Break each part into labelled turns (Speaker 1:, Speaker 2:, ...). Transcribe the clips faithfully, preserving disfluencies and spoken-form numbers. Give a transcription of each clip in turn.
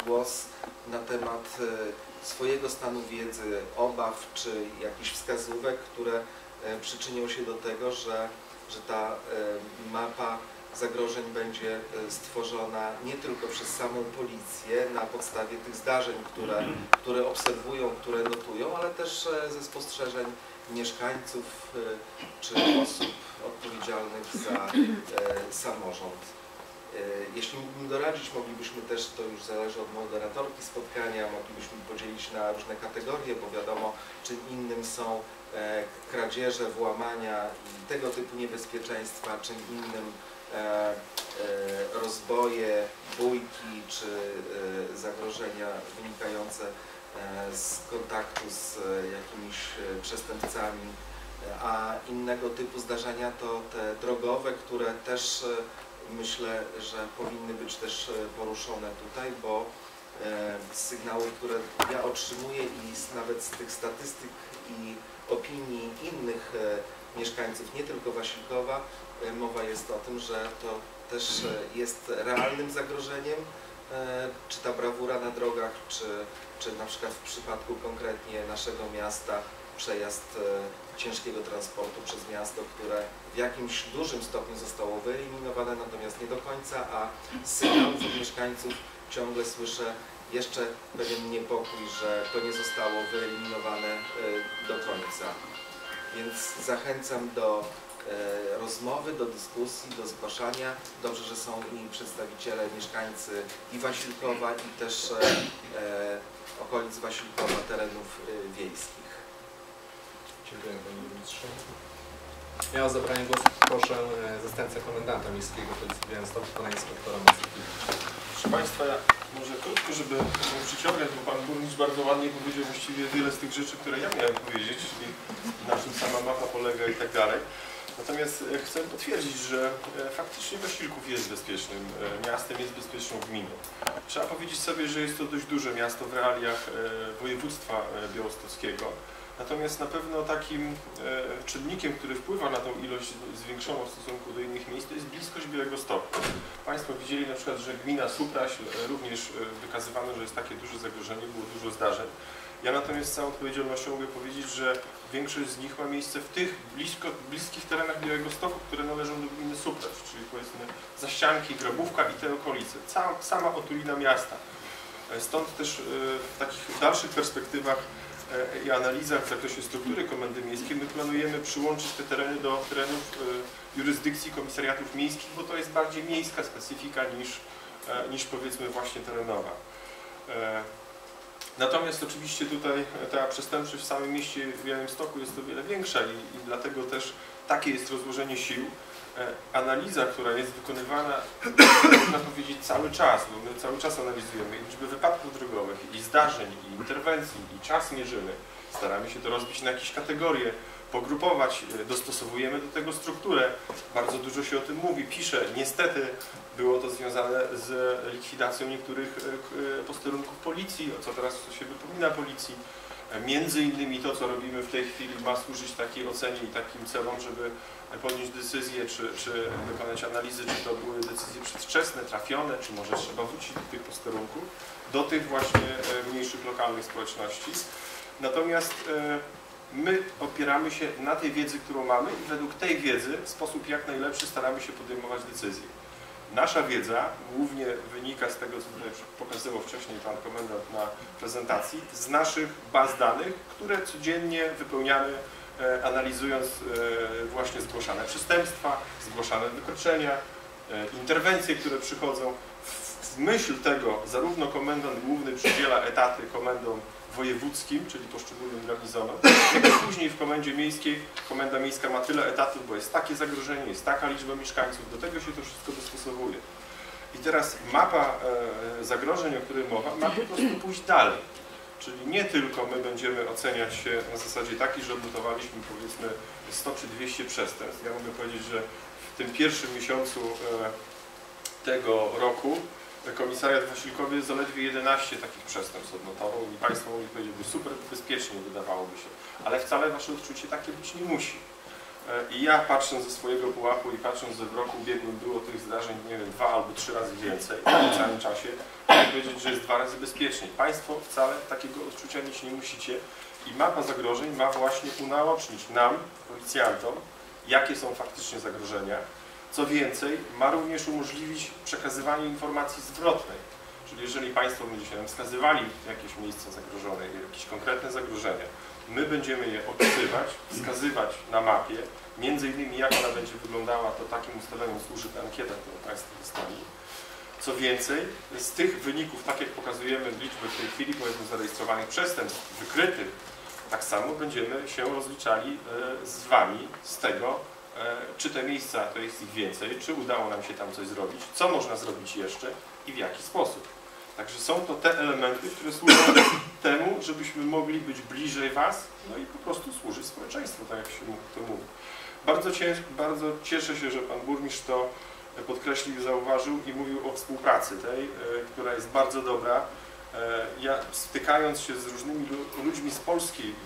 Speaker 1: głos na temat swojego stanu wiedzy, obaw czy jakichś wskazówek, które przyczynią się do tego, że, że ta mapa zagrożeń będzie stworzona nie tylko przez samą policję na podstawie tych zdarzeń, które, które obserwują, które notują, ale też ze spostrzeżeń mieszkańców czy osób odpowiedzialnych za samorząd. Jeśli mógłbym doradzić, moglibyśmy też, to już zależy od moderatorki spotkania, moglibyśmy podzielić na różne kategorie, bo wiadomo, czym innym są kradzieże, włamania i tego typu niebezpieczeństwa, czym innym rozboje, bójki czy zagrożenia wynikające z kontaktu z jakimiś przestępcami, a innego typu zdarzenia to te drogowe, które też myślę, że powinny być też poruszone tutaj, bo z sygnałów, które ja otrzymuję i z, nawet z tych statystyk i opinii innych mieszkańców, nie tylko Wasilkowa, mowa jest o tym, że to też jest realnym zagrożeniem, czy ta brawura na drogach, czy, czy na przykład w przypadku konkretnie naszego miasta przejazd ciężkiego transportu przez miasto, które w jakimś dużym stopniu zostało wyeliminowane, natomiast nie do końca, a z sygnałów od mieszkańców ciągle słyszę jeszcze pewien niepokój, że to nie zostało wyeliminowane do końca. Więc zachęcam do rozmowy, do dyskusji, do zgłaszania. Dobrze, że są i przedstawiciele, mieszkańcy i Wasilkowa, i też e, okolic Wasilkowa, terenów e, wiejskich.
Speaker 2: Dziękuję Panie Ministrze. Ja o zabranie głosu proszę zastępcę komendanta miejskiego Policji w Białymstoku, pana inspektora Macykiewicza.
Speaker 3: Proszę Państwa, ja może krótko, żeby nie przyciągać, bo Pan Burmistrz bardzo ładnie powiedział właściwie wiele z tych rzeczy, które ja miałem powiedzieć, czyli na czym sama mapa polega i tak dalej. Natomiast chcę potwierdzić, że faktycznie Wasilków jest bezpiecznym miastem, jest bezpieczną gminą. Trzeba powiedzieć sobie, że jest to dość duże miasto w realiach województwa białostockiego. Natomiast na pewno takim czynnikiem, który wpływa na tą ilość zwiększoną w stosunku do innych miejsc, to jest bliskość Białegostoku. Państwo widzieli na przykład, że gmina Supraśl również wykazywano, że jest takie duże zagrożenie, było dużo zdarzeń. Ja natomiast z całą odpowiedzialnością mogę powiedzieć, że większość z nich ma miejsce w tych blisko, bliskich terenach Białegostoku, które należą do gminy Supraśl, czyli powiedzmy Zaścianki, Grabówka i te okolice. Cała, sama otulina miasta. Stąd też w takich dalszych perspektywach i analizach w zakresie struktury Komendy Miejskiej my planujemy przyłączyć te tereny do terenów jurysdykcji komisariatów miejskich, bo to jest bardziej miejska specyfika niż, niż powiedzmy właśnie terenowa. Natomiast oczywiście tutaj ta przestępczość w samym mieście Białymstoku jest o wiele większa i, i dlatego też takie jest rozłożenie sił. Analiza, która jest wykonywana, można powiedzieć, cały czas, bo my cały czas analizujemy liczbę wypadków drogowych, i zdarzeń, i interwencji, i czas mierzymy. Staramy się to rozbić na jakieś kategorie, pogrupować, dostosowujemy do tego strukturę. Bardzo dużo się o tym mówi, pisze. Niestety było to związane z likwidacją niektórych posterunków policji, o co teraz się wypomina policji. Między innymi to, co robimy w tej chwili, ma służyć takiej ocenie i takim celom, żeby podjąć decyzję, czy, czy wykonać analizy, czy to były decyzje przedwczesne, trafione, czy może trzeba wrócić do tych posterunków, do tych właśnie mniejszych lokalnych społeczności. Natomiast my opieramy się na tej wiedzy, którą mamy i według tej wiedzy w sposób jak najlepszy staramy się podejmować decyzje. Nasza wiedza głównie wynika z tego, co tutaj pokazywał wcześniej Pan Komendant na prezentacji, z naszych baz danych, które codziennie wypełniamy, analizując właśnie zgłaszane przestępstwa, zgłaszane wykroczenia, interwencje, które przychodzą. W myśl tego zarówno komendant główny przydziela etaty komendom wojewódzkim, czyli poszczególnym garnizonom, jak i później w komendzie miejskiej komenda miejska ma tyle etatów, bo jest takie zagrożenie, jest taka liczba mieszkańców, do tego się to wszystko dostosowuje. I teraz mapa e, zagrożeń, o której mowa, ma po prostu pójść dalej. Czyli nie tylko my będziemy oceniać się na zasadzie takiej, że odnotowaliśmy powiedzmy sto czy dwieście przestępstw. Ja mogę powiedzieć, że w tym pierwszym miesiącu e, tego roku komisariat w Wasilkowie zaledwie jedenaście takich przestępstw odnotował i Państwo mogli powiedzieć, że super bezpiecznie wydawałoby się, ale wcale Wasze odczucie takie być nie musi. I ja patrząc ze swojego pułapu i patrząc, że w roku ubiegłym było tych zdarzeń, nie wiem, dwa albo trzy razy więcej w całym czasie, mogę powiedzieć, że jest dwa razy bezpieczniej. Państwo wcale takiego odczucia mieć nie musicie i mapa zagrożeń ma właśnie unaocznić nam, policjantom, jakie są faktycznie zagrożenia. Co więcej, ma również umożliwić przekazywanie informacji zwrotnej. Czyli jeżeli Państwo będziecie nam wskazywali jakieś miejsce zagrożone, jakieś konkretne zagrożenia, my będziemy je opisywać, wskazywać na mapie, między innymi jak ona będzie wyglądała, to takim ustaleniom służy ta ankieta, którą Państwo dostali. Co więcej, z tych wyników, tak jak pokazujemy liczbę w tej chwili, powiedzmy, zarejestrowanych przestępstw, wykrytych, tak samo będziemy się rozliczali z Wami z tego, czy te miejsca, to jest ich więcej, czy udało nam się tam coś zrobić, co można zrobić jeszcze i w jaki sposób. Także są to te elementy, które służą temu, żebyśmy mogli być bliżej Was, no i po prostu służyć społeczeństwu, tak jak się to mówi. Bardzo, cięż, bardzo cieszę się, że Pan Burmistrz to podkreślił, zauważył i mówił o współpracy tej, która jest bardzo dobra. Ja stykając się z różnymi ludźmi z Polski i,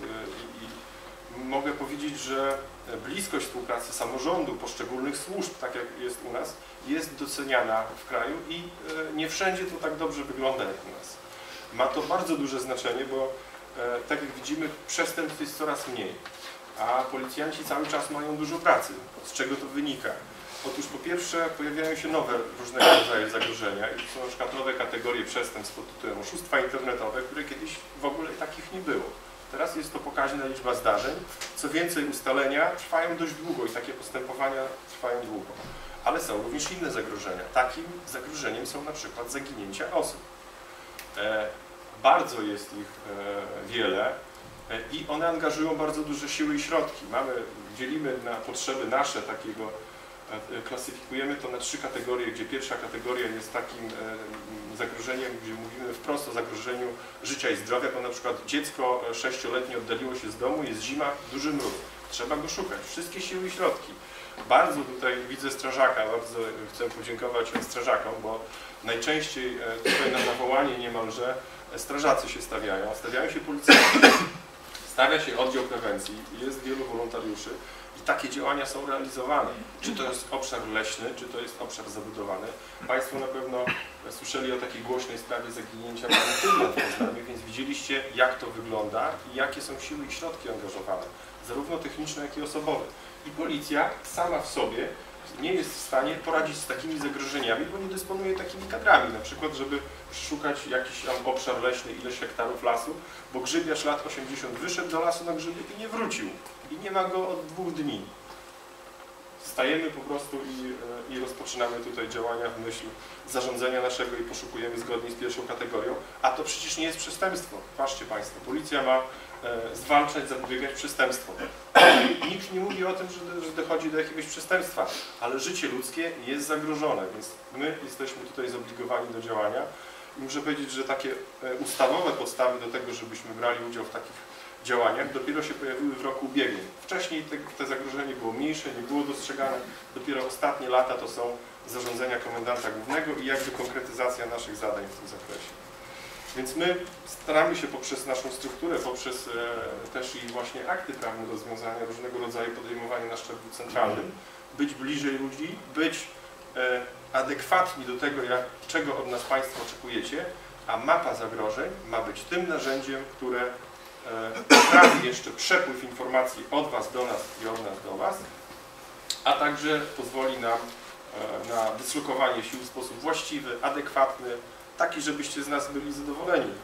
Speaker 3: i mogę powiedzieć, że bliskość współpracy samorządu, poszczególnych służb, tak jak jest u nas, jest doceniana w kraju i nie wszędzie to tak dobrze wygląda jak u nas. Ma to bardzo duże znaczenie, bo tak jak widzimy, przestępstw jest coraz mniej, a policjanci cały czas mają dużo pracy. Z czego to wynika? Otóż po pierwsze pojawiają się nowe różnego rodzaju zagrożenia i są na przykład nowe kategorie przestępstw pod tytułem oszustwa internetowe, które kiedyś w ogóle takich nie było. Teraz jest to pokaźna liczba zdarzeń. Co więcej, ustalenia trwają dość długo i takie postępowania trwają długo. Ale są również inne zagrożenia. Takim zagrożeniem są na przykład zaginięcia osób. E, bardzo jest ich e, wiele e, i one angażują bardzo duże siły i środki. Mamy, dzielimy na potrzeby nasze takiego, e, klasyfikujemy to na trzy kategorie, gdzie pierwsza kategoria jest takim e, zagrożeniem, gdzie mówimy wprost o zagrożeniu życia i zdrowia, bo na przykład dziecko sześcioletnie oddaliło się z domu, jest zima, duży mróz. Trzeba go szukać. Wszystkie siły i środki. Bardzo tutaj widzę strażaka, bardzo chcę podziękować strażakom, bo najczęściej tutaj na zawołanie niemalże strażacy się stawiają, stawiają się policjanci, stawia się oddział prewencji, jest wielu wolontariuszy i takie działania są realizowane. Czy to jest obszar leśny, czy to jest obszar zabudowany. Państwo na pewno słyszeli o takiej głośnej sprawie zaginięcia Walentyna w Poznaniu, więc widzieliście, jak to wygląda i jakie są siły i środki angażowane, zarówno techniczne, jak i osobowe. I policja sama w sobie nie jest w stanie poradzić z takimi zagrożeniami, bo nie dysponuje takimi kadrami, na przykład, żeby szukać jakiś tam obszar leśny, ileś hektarów lasu, bo grzybiarz lat osiemdziesiąt wyszedł do lasu na grzyby i nie wrócił. I nie ma go od dwóch dni. Stajemy po prostu i, i rozpoczynamy tutaj działania w myśl zarządzenia naszego i poszukujemy zgodnie z pierwszą kategorią, a to przecież nie jest przestępstwo. Patrzcie Państwo, policja ma e, zwalczać, zapobiegać przestępstwom. Nikt nie mówi o tym, że, że dochodzi do jakiegoś przestępstwa, ale życie ludzkie jest zagrożone, więc my jesteśmy tutaj zobligowani do działania i muszę powiedzieć, że takie ustawowe podstawy do tego, żebyśmy brali udział w takich działaniach dopiero się pojawiły w roku ubiegłym. Wcześniej te, te zagrożenie było mniejsze, nie było dostrzegane. Dopiero ostatnie lata to są zarządzenia komendanta głównego i jakby konkretyzacja naszych zadań w tym zakresie. Więc my staramy się poprzez naszą strukturę, poprzez e, też i właśnie akty prawne rozwiązania różnego rodzaju podejmowania na szczeblu centralnym, być bliżej ludzi, być e, adekwatni do tego, jak, czego od nas Państwo oczekujecie, a mapa zagrożeń ma być tym narzędziem, które poprawi jeszcze przepływ informacji od Was do nas i od nas do Was, a także pozwoli nam na dyslokowanie sił w sposób właściwy, adekwatny, taki, żebyście z nas byli zadowoleni.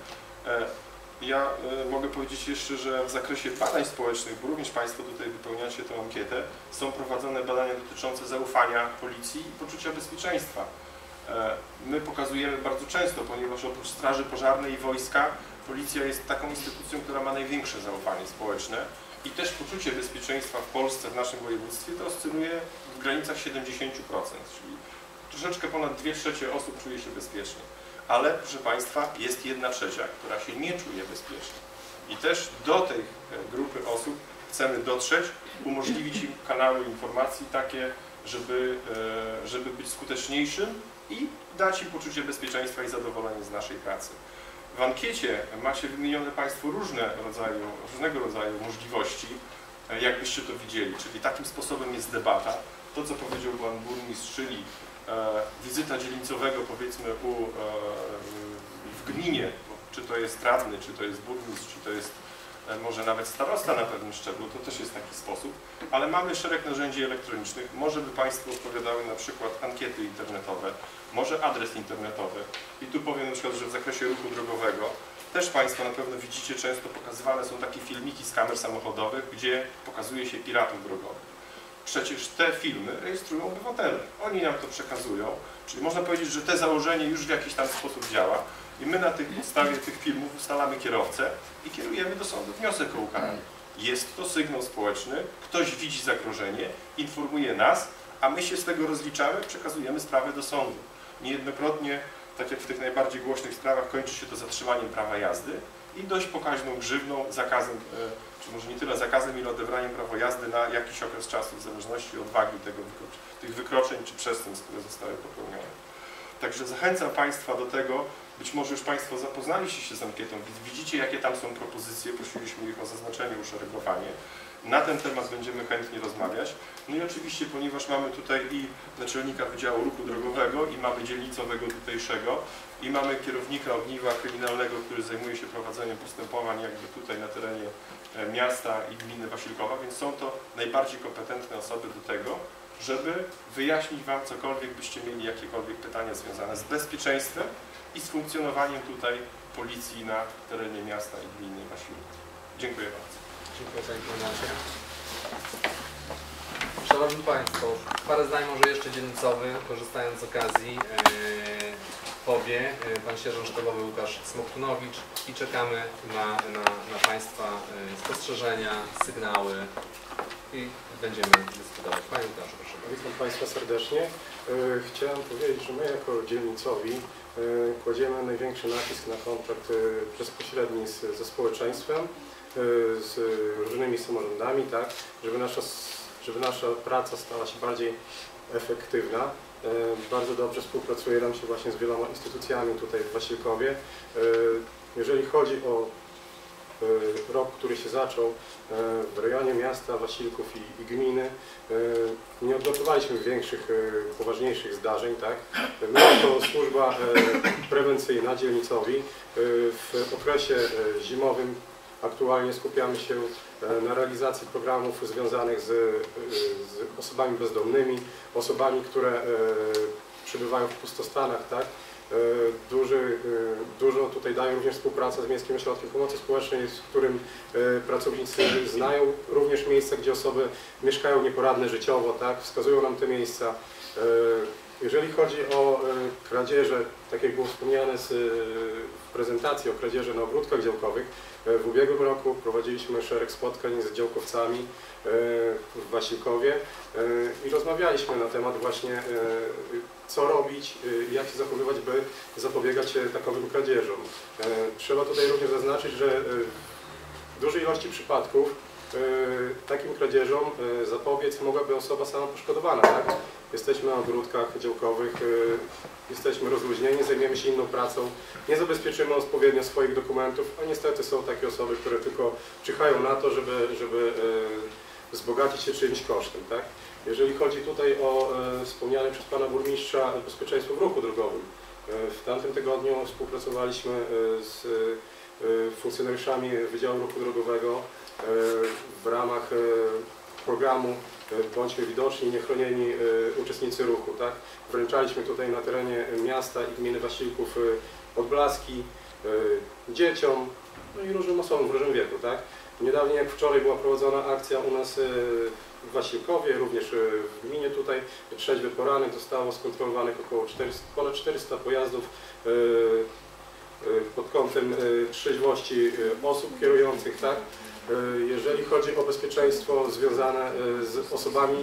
Speaker 3: Ja mogę powiedzieć jeszcze, że w zakresie badań społecznych, bo również Państwo tutaj wypełniacie tę ankietę, są prowadzone badania dotyczące zaufania policji i poczucia bezpieczeństwa. My pokazujemy bardzo często, ponieważ oprócz straży pożarnej i wojska, policja jest taką instytucją, która ma największe zaufanie społeczne i też poczucie bezpieczeństwa w Polsce, w naszym województwie, to oscyluje w granicach siedemdziesiąt procent, czyli troszeczkę ponad dwie trzecie osób czuje się bezpiecznie. Ale, proszę Państwa, jest jedna trzecia, która się nie czuje bezpiecznie. I też do tej grupy osób chcemy dotrzeć, umożliwić im kanały informacji takie, żeby, żeby być skuteczniejszym i dać im poczucie bezpieczeństwa i zadowolenie z naszej pracy. W ankiecie macie wymienione Państwo różne rodzaju, różnego rodzaju możliwości jakbyście to widzieli. Czyli takim sposobem jest debata. To, co powiedział pan burmistrz, czyli e, wizyta dzielnicowego, powiedzmy, u, e, w gminie, czy to jest radny, czy to jest burmistrz, czy to jest e, może nawet starosta na pewnym szczeblu, to też jest taki sposób, ale mamy szereg narzędzi elektronicznych. Może by Państwo odpowiadały na przykład ankiety internetowe, może adres internetowy. I tu powiem na przykład, że w zakresie ruchu drogowego też Państwo na pewno widzicie, często pokazywane są takie filmiki z kamer samochodowych, gdzie pokazuje się piratów drogowych. Przecież te filmy rejestrują obywatele. Oni nam to przekazują. Czyli można powiedzieć, że te założenie już w jakiś tam sposób działa i my na tej podstawie tych filmów ustalamy kierowcę i kierujemy do sądu wniosek o ukaranie. Jest to sygnał społeczny, ktoś widzi zagrożenie, informuje nas, a my się z tego rozliczamy, przekazujemy sprawę do sądu. Niejednokrotnie, tak jak w tych najbardziej głośnych sprawach, kończy się to zatrzymaniem prawa jazdy i dość pokaźną grzywną, zakazem, czy może nie tyle zakazem, ile odebraniem prawa jazdy na jakiś okres czasu, w zależności od wagi tego, tych wykroczeń czy przestępstw, które zostały popełnione. Także zachęcam Państwa do tego, być może już Państwo zapoznaliście się z ankietą, widzicie, jakie tam są propozycje, prosiliśmy ich o zaznaczenie, uszeregowanie. Na ten temat będziemy chętnie rozmawiać. No i oczywiście, ponieważ mamy tutaj i naczelnika Wydziału Ruchu Drogowego, i mamy dzielnicowego tutejszego, i mamy kierownika ogniwa kryminalnego, który zajmuje się prowadzeniem postępowań jakby tutaj na terenie miasta i gminy Wasilkowa, więc są to najbardziej kompetentne osoby do tego, żeby wyjaśnić Wam cokolwiek byście mieli, jakiekolwiek pytania związane z bezpieczeństwem i z funkcjonowaniem tutaj policji na terenie miasta i gminy Wasilków. Dziękuję bardzo.
Speaker 2: Dziękuję Panie Komendancie. Szanowni Państwo, parę zdań może jeszcze dzielnicowy, korzystając z okazji, e, powie e, Pan Sierżant Sztabowy Łukasz Smoktunowicz i czekamy na, na, na Państwa e, spostrzeżenia, sygnały i będziemy dyskutować. Panie Łukaszu, proszę bardzo.
Speaker 4: Witam Państwa serdecznie. E, chciałem powiedzieć, że my jako dzielnicowi e, kładziemy największy nacisk na kontakt e, bezpośredni z, ze społeczeństwem, z różnymi samorządami, tak, żeby nasza, żeby nasza praca stała się bardziej efektywna. Bardzo dobrze współpracuje nam się właśnie z wieloma instytucjami tutaj w Wasilkowie. Jeżeli chodzi o rok, który się zaczął w rejonie miasta, Wasilków i, i gminy, nie odnotowaliśmy większych, poważniejszych zdarzeń, tak. My jako służba prewencyjna dzielnicowi w okresie zimowym aktualnie skupiamy się na realizacji programów związanych z, z osobami bezdomnymi, osobami, które przebywają w pustostanach, tak? Duży, dużo tutaj daje również współpraca z Miejskim Ośrodkiem Pomocy Społecznej, z którym pracownicy znają również miejsca, gdzie osoby mieszkają nieporadne życiowo, tak? Wskazują nam te miejsca. Jeżeli chodzi o kradzieże, tak jak było wspomniane z, w prezentacji o kradzieży na ogródkach działkowych, w ubiegłym roku prowadziliśmy szereg spotkań z działkowcami w Wasilkowie i rozmawialiśmy na temat właśnie co robić, jak się zachowywać, by zapobiegać takowym kradzieżom. Trzeba tutaj również zaznaczyć, że w dużej ilości przypadków takim kradzieżom zapobiec mogłaby osoba sama poszkodowana, tak? Jesteśmy na ogródkach działkowych, jesteśmy rozluźnieni, zajmiemy się inną pracą, nie zabezpieczymy odpowiednio swoich dokumentów, a niestety są takie osoby, które tylko czyhają na to, żeby, żeby wzbogacić się czyimś kosztem, tak? Jeżeli chodzi tutaj o wspomniane przez Pana Burmistrza bezpieczeństwo w ruchu drogowym, w tamtym tygodniu współpracowaliśmy z funkcjonariuszami Wydziału Ruchu Drogowego w ramach programu Bądźmy Widoczni, Niechronieni Uczestnicy Ruchu, tak? Wręczaliśmy tutaj na terenie miasta i gminy Wasilków odblaski dzieciom, no i różnym osobom w różnym wieku, tak? Niedawniej jak wczoraj była prowadzona akcja u nas w Wasilkowie, również w gminie tutaj, trzeźwy poranek, zostało skontrolowanych około czterysta, ponad czterysta pojazdów pod kątem trzeźwości osób kierujących, tak? Jeżeli chodzi o bezpieczeństwo związane z osobami,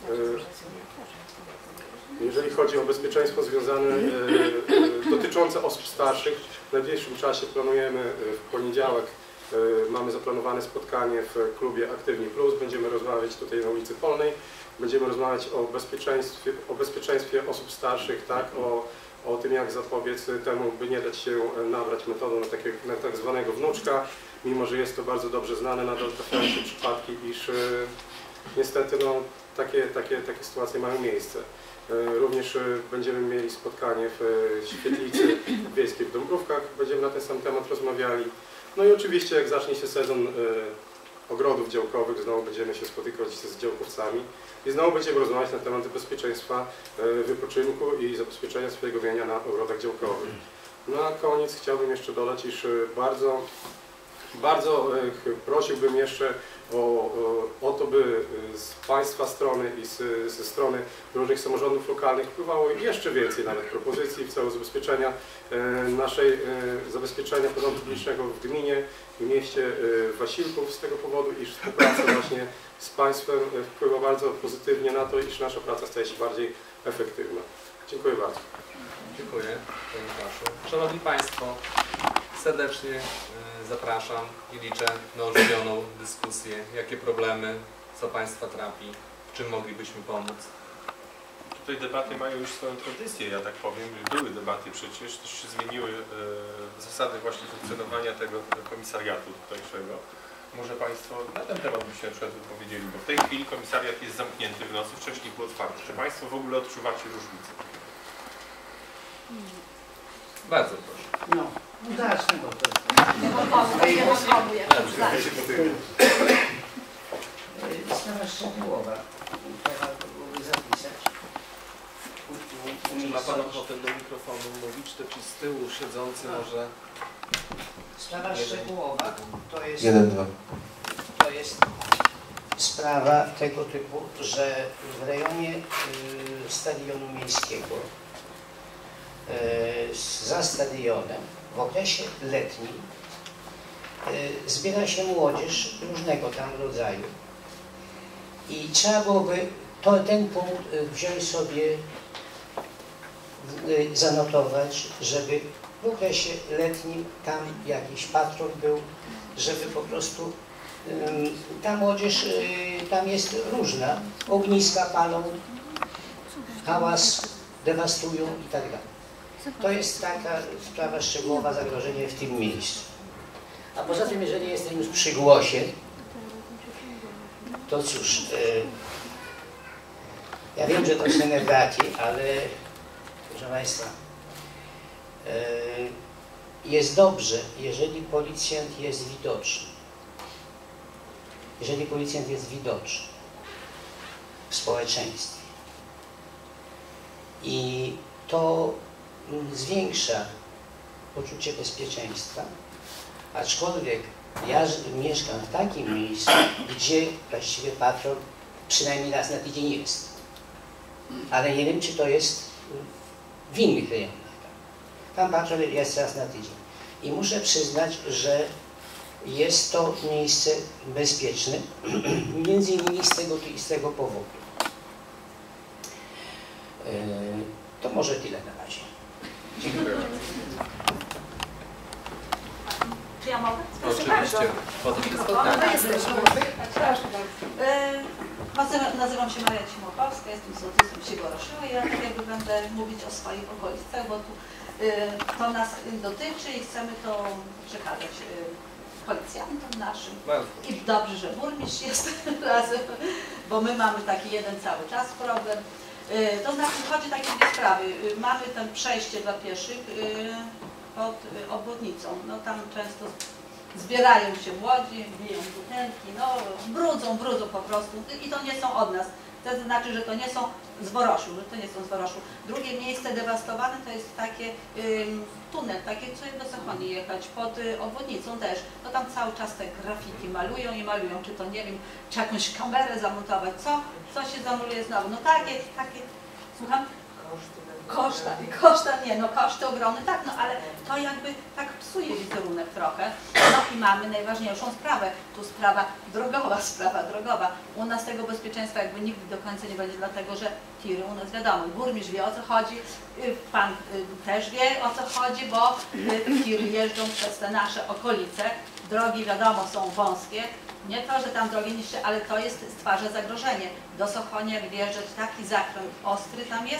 Speaker 4: jeżeli chodzi o bezpieczeństwo związane dotyczące osób starszych, w najbliższym czasie planujemy w poniedziałek, mamy zaplanowane spotkanie w klubie Aktywni Plus, będziemy rozmawiać tutaj na ulicy Polnej, będziemy rozmawiać o bezpieczeństwie, o bezpieczeństwie osób starszych, tak, o, o tym, jak zapobiec temu, by nie dać się nabrać metodą na, takie, na tak zwanego wnuczka, mimo że jest to bardzo dobrze znane, nadal trafiają się przypadki, iż niestety no, takie, takie, takie sytuacje mają miejsce. Również będziemy mieli spotkanie w Świetlicy Wiejskiej w Dąbrówkach, będziemy na ten sam temat rozmawiali. No i oczywiście jak zacznie się sezon ogrodów działkowych, znowu będziemy się spotykać z działkowcami i znowu będziemy rozmawiać na temat bezpieczeństwa wypoczynku i zabezpieczenia swojego mienia na ogrodach działkowych. No a koniec chciałbym jeszcze dodać, iż bardzo, bardzo prosiłbym jeszcze o, o, o to, by z Państwa strony i z, ze strony różnych samorządów lokalnych wpływało jeszcze więcej nawet propozycji w celu zabezpieczenia naszej, zabezpieczenia porządku publicznego w gminie i mieście Wasilków z tego powodu, iż współpraca właśnie z Państwem wpływa bardzo pozytywnie na to, iż nasza praca staje się bardziej efektywna. Dziękuję bardzo.
Speaker 2: Dziękuję, Panie Łukaszu. Szanowni Państwo, serdecznie zapraszam i liczę na ożywioną dyskusję. Jakie problemy, co Państwa trapi, w czym moglibyśmy pomóc?
Speaker 3: Tutaj debaty mają już swoją tradycję, ja tak powiem. Były debaty przecież, też się zmieniły e, zasady właśnie funkcjonowania tego komisariatu tutejszego. Może Państwo na ten temat by się na przykład wypowiedzieli, bo w tej chwili komisariat jest zamknięty w nocy, wcześniej był otwarty. Czy Państwo w ogóle odczuwacie różnicę?
Speaker 2: Bardzo proszę.
Speaker 5: No, zacznę, bo to jest sprawa szczegółowa, która byłoby zapisać.
Speaker 1: Czy ma Pan ochotę do mikrofonu mówić, czy ci z tyłu siedzący może...
Speaker 5: Sprawa szczegółowa to jest,
Speaker 1: Jeden, dwa.
Speaker 5: to jest sprawa tego typu, że w rejonie y, stadionu miejskiego, y, za stadionem w okresie letnim y, zbiera się młodzież różnego tam rodzaju i trzeba byłoby to, ten punkt y, wziąć sobie, y, zanotować, żeby w okresie letnim tam jakiś patrol był, żeby po prostu y, ta młodzież y, tam jest różna, ogniska palą, hałas dewastują i tak dalej. To jest taka sprawa szczegółowa, zagrożenie w tym miejscu. A poza tym, jeżeli jestem już przy głosie, to cóż, y, ja wiem, że to senegati, ale proszę Państwa, jest dobrze, jeżeli policjant jest widoczny. Jeżeli policjant jest widoczny w społeczeństwie. I to zwiększa poczucie bezpieczeństwa, aczkolwiek ja mieszkam w takim miejscu, gdzie właściwie patrol przynajmniej raz na tydzień jest. Ale nie wiem, czy to jest w innych rejonach. Tam patrol jest raz na tydzień. I muszę przyznać, że jest to miejsce bezpieczne, między innymi z tego, z tego powodu. Yy, to może tyle na razie. Dziękuję bardzo.
Speaker 6: Czy ja mogę?
Speaker 2: Oczywiście.
Speaker 6: No jesteśmy. Nazywam się Maria Cimopolska, jestem sołtysem wsi Goroszyły i ja tak jakby będę mówić o swoich okolicach, bo tu to nas dotyczy i chcemy to przekazać policjantom naszym. I dobrze, że burmistrz jest razem, bo my mamy taki jeden cały czas problem. To znaczy chodzi o takie dwie sprawy. Mamy tam przejście dla pieszych pod obwodnicą. No tam często zbierają się młodzi, biją butelki, no brudzą, brudzą po prostu i to nie są od nas. To znaczy, że to nie są z Woroszu, że to nie są z Woroszu. Drugie miejsce dewastowane to jest takie ym, tunel, takie, co do Sochoni jechać, pod y, obwodnicą też. No tam cały czas te grafiki malują i malują, czy to nie wiem, czy jakąś kamerę zamontować, co? Co się zamuluje znowu? No takie, takie, słucham? Koszta, koszta, nie, no koszty ogromne, tak, no ale to jakby tak psuje wizerunek trochę. No i mamy najważniejszą sprawę, tu sprawa drogowa, sprawa drogowa. U nas tego bezpieczeństwa jakby nigdy do końca nie będzie, dlatego że tiry u nas wiadomo, burmistrz wie o co chodzi, pan też wie o co chodzi, bo tiry jeżdżą przez te nasze okolice, drogi wiadomo są wąskie. Nie to, że tam drogi niższe, ale to jest, stwarza zagrożenie. Do Sochonia jak wjeżdżać, taki zakręt ostry tam jest,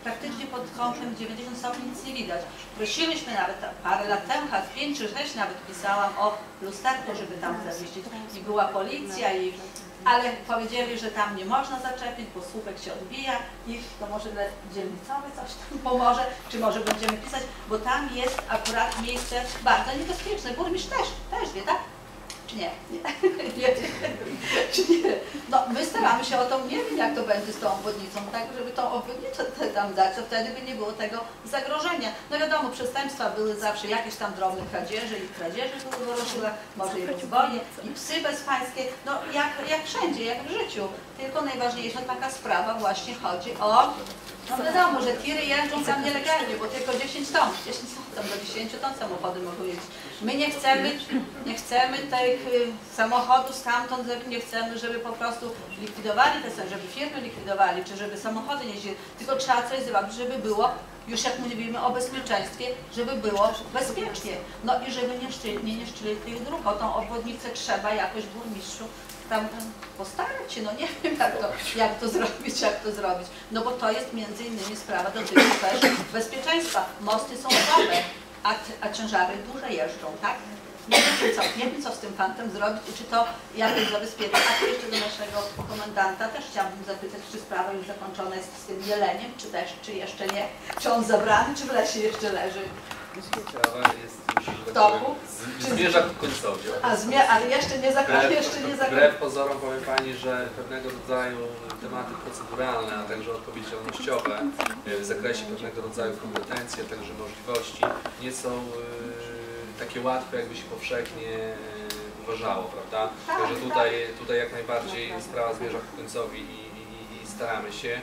Speaker 6: praktycznie pod kątem dziewięćdziesiąt stopni nic nie widać. Prosiliśmy nawet parę lat temu, chyba pięć czy sześć nawet pisałam o lusterku, żeby tam zawiesić i była policja, i, ale powiedzieli, że tam nie można zaczepić, bo słupek się odbija i to może dzielnicowy coś tam pomoże, czy może będziemy pisać, bo tam jest akurat miejsce bardzo niebezpieczne. Burmistrz też, też wie, tak? Czy nie? Nie. nie. Czy nie? No, my staramy się o to, nie wiem jak to będzie z tą obwodnicą, tak, żeby tą obwodnicę tam dać, to wtedy by nie było tego zagrożenia. No wiadomo, przestępstwa były zawsze jakieś tam drobne kradzieże i kradzieże były w Goroszyłach, może i rozboje, i psy bezpańskie, no jak, jak wszędzie, jak w życiu. Tylko najważniejsza taka sprawa właśnie chodzi o, no wiadomo, że tiry jeżdżą tam nielegalnie, bo tylko dziesięć ton, dziesięć ton, do dziesięć ton samochody mogą jeździć. My nie chcemy, nie chcemy tych y, samochodów stamtąd, nie chcemy, żeby po prostu likwidowali te, żeby firmy likwidowali, czy żeby samochody nie jeździły, tylko trzeba coś zrobić, żeby było, już jak mówimy o bezpieczeństwie, żeby było bezpiecznie. No i żeby nie niszczyli, nie niszczyli tych dróg, o tą obwodnicę trzeba jakoś burmistrzu tam postarać się, no nie wiem jak to, jak to zrobić, jak to zrobić. No bo to jest między innymi sprawa dotyczy też bezpieczeństwa. Mosty są słabe, a, a ciężary duże jeżdżą, tak? Nie wiem, co, nie wiem co z tym fantem zrobić i czy to jakoś zabezpieczyć. A tu jeszcze do naszego komendanta też chciałabym zapytać, czy sprawa już zakończona jest z tym jeleniem, czy też, czy jeszcze nie? Czy on zabrany, czy w lesie jeszcze leży?
Speaker 2: Sprawa jest
Speaker 6: w toku?
Speaker 2: Zmierza ku końcowi.
Speaker 6: A zmie ale jeszcze nie zakończył, jeszcze nie zakończył.
Speaker 2: Wbrew pozorom powiem Pani, że pewnego rodzaju tematy proceduralne, a także odpowiedzialnościowe w zakresie pewnego rodzaju kompetencji, a także możliwości nie są y, takie łatwe, jakby się powszechnie y, uważało, prawda? Także tutaj, tutaj jak najbardziej sprawa zmierza ku końcowi i, i, i staramy się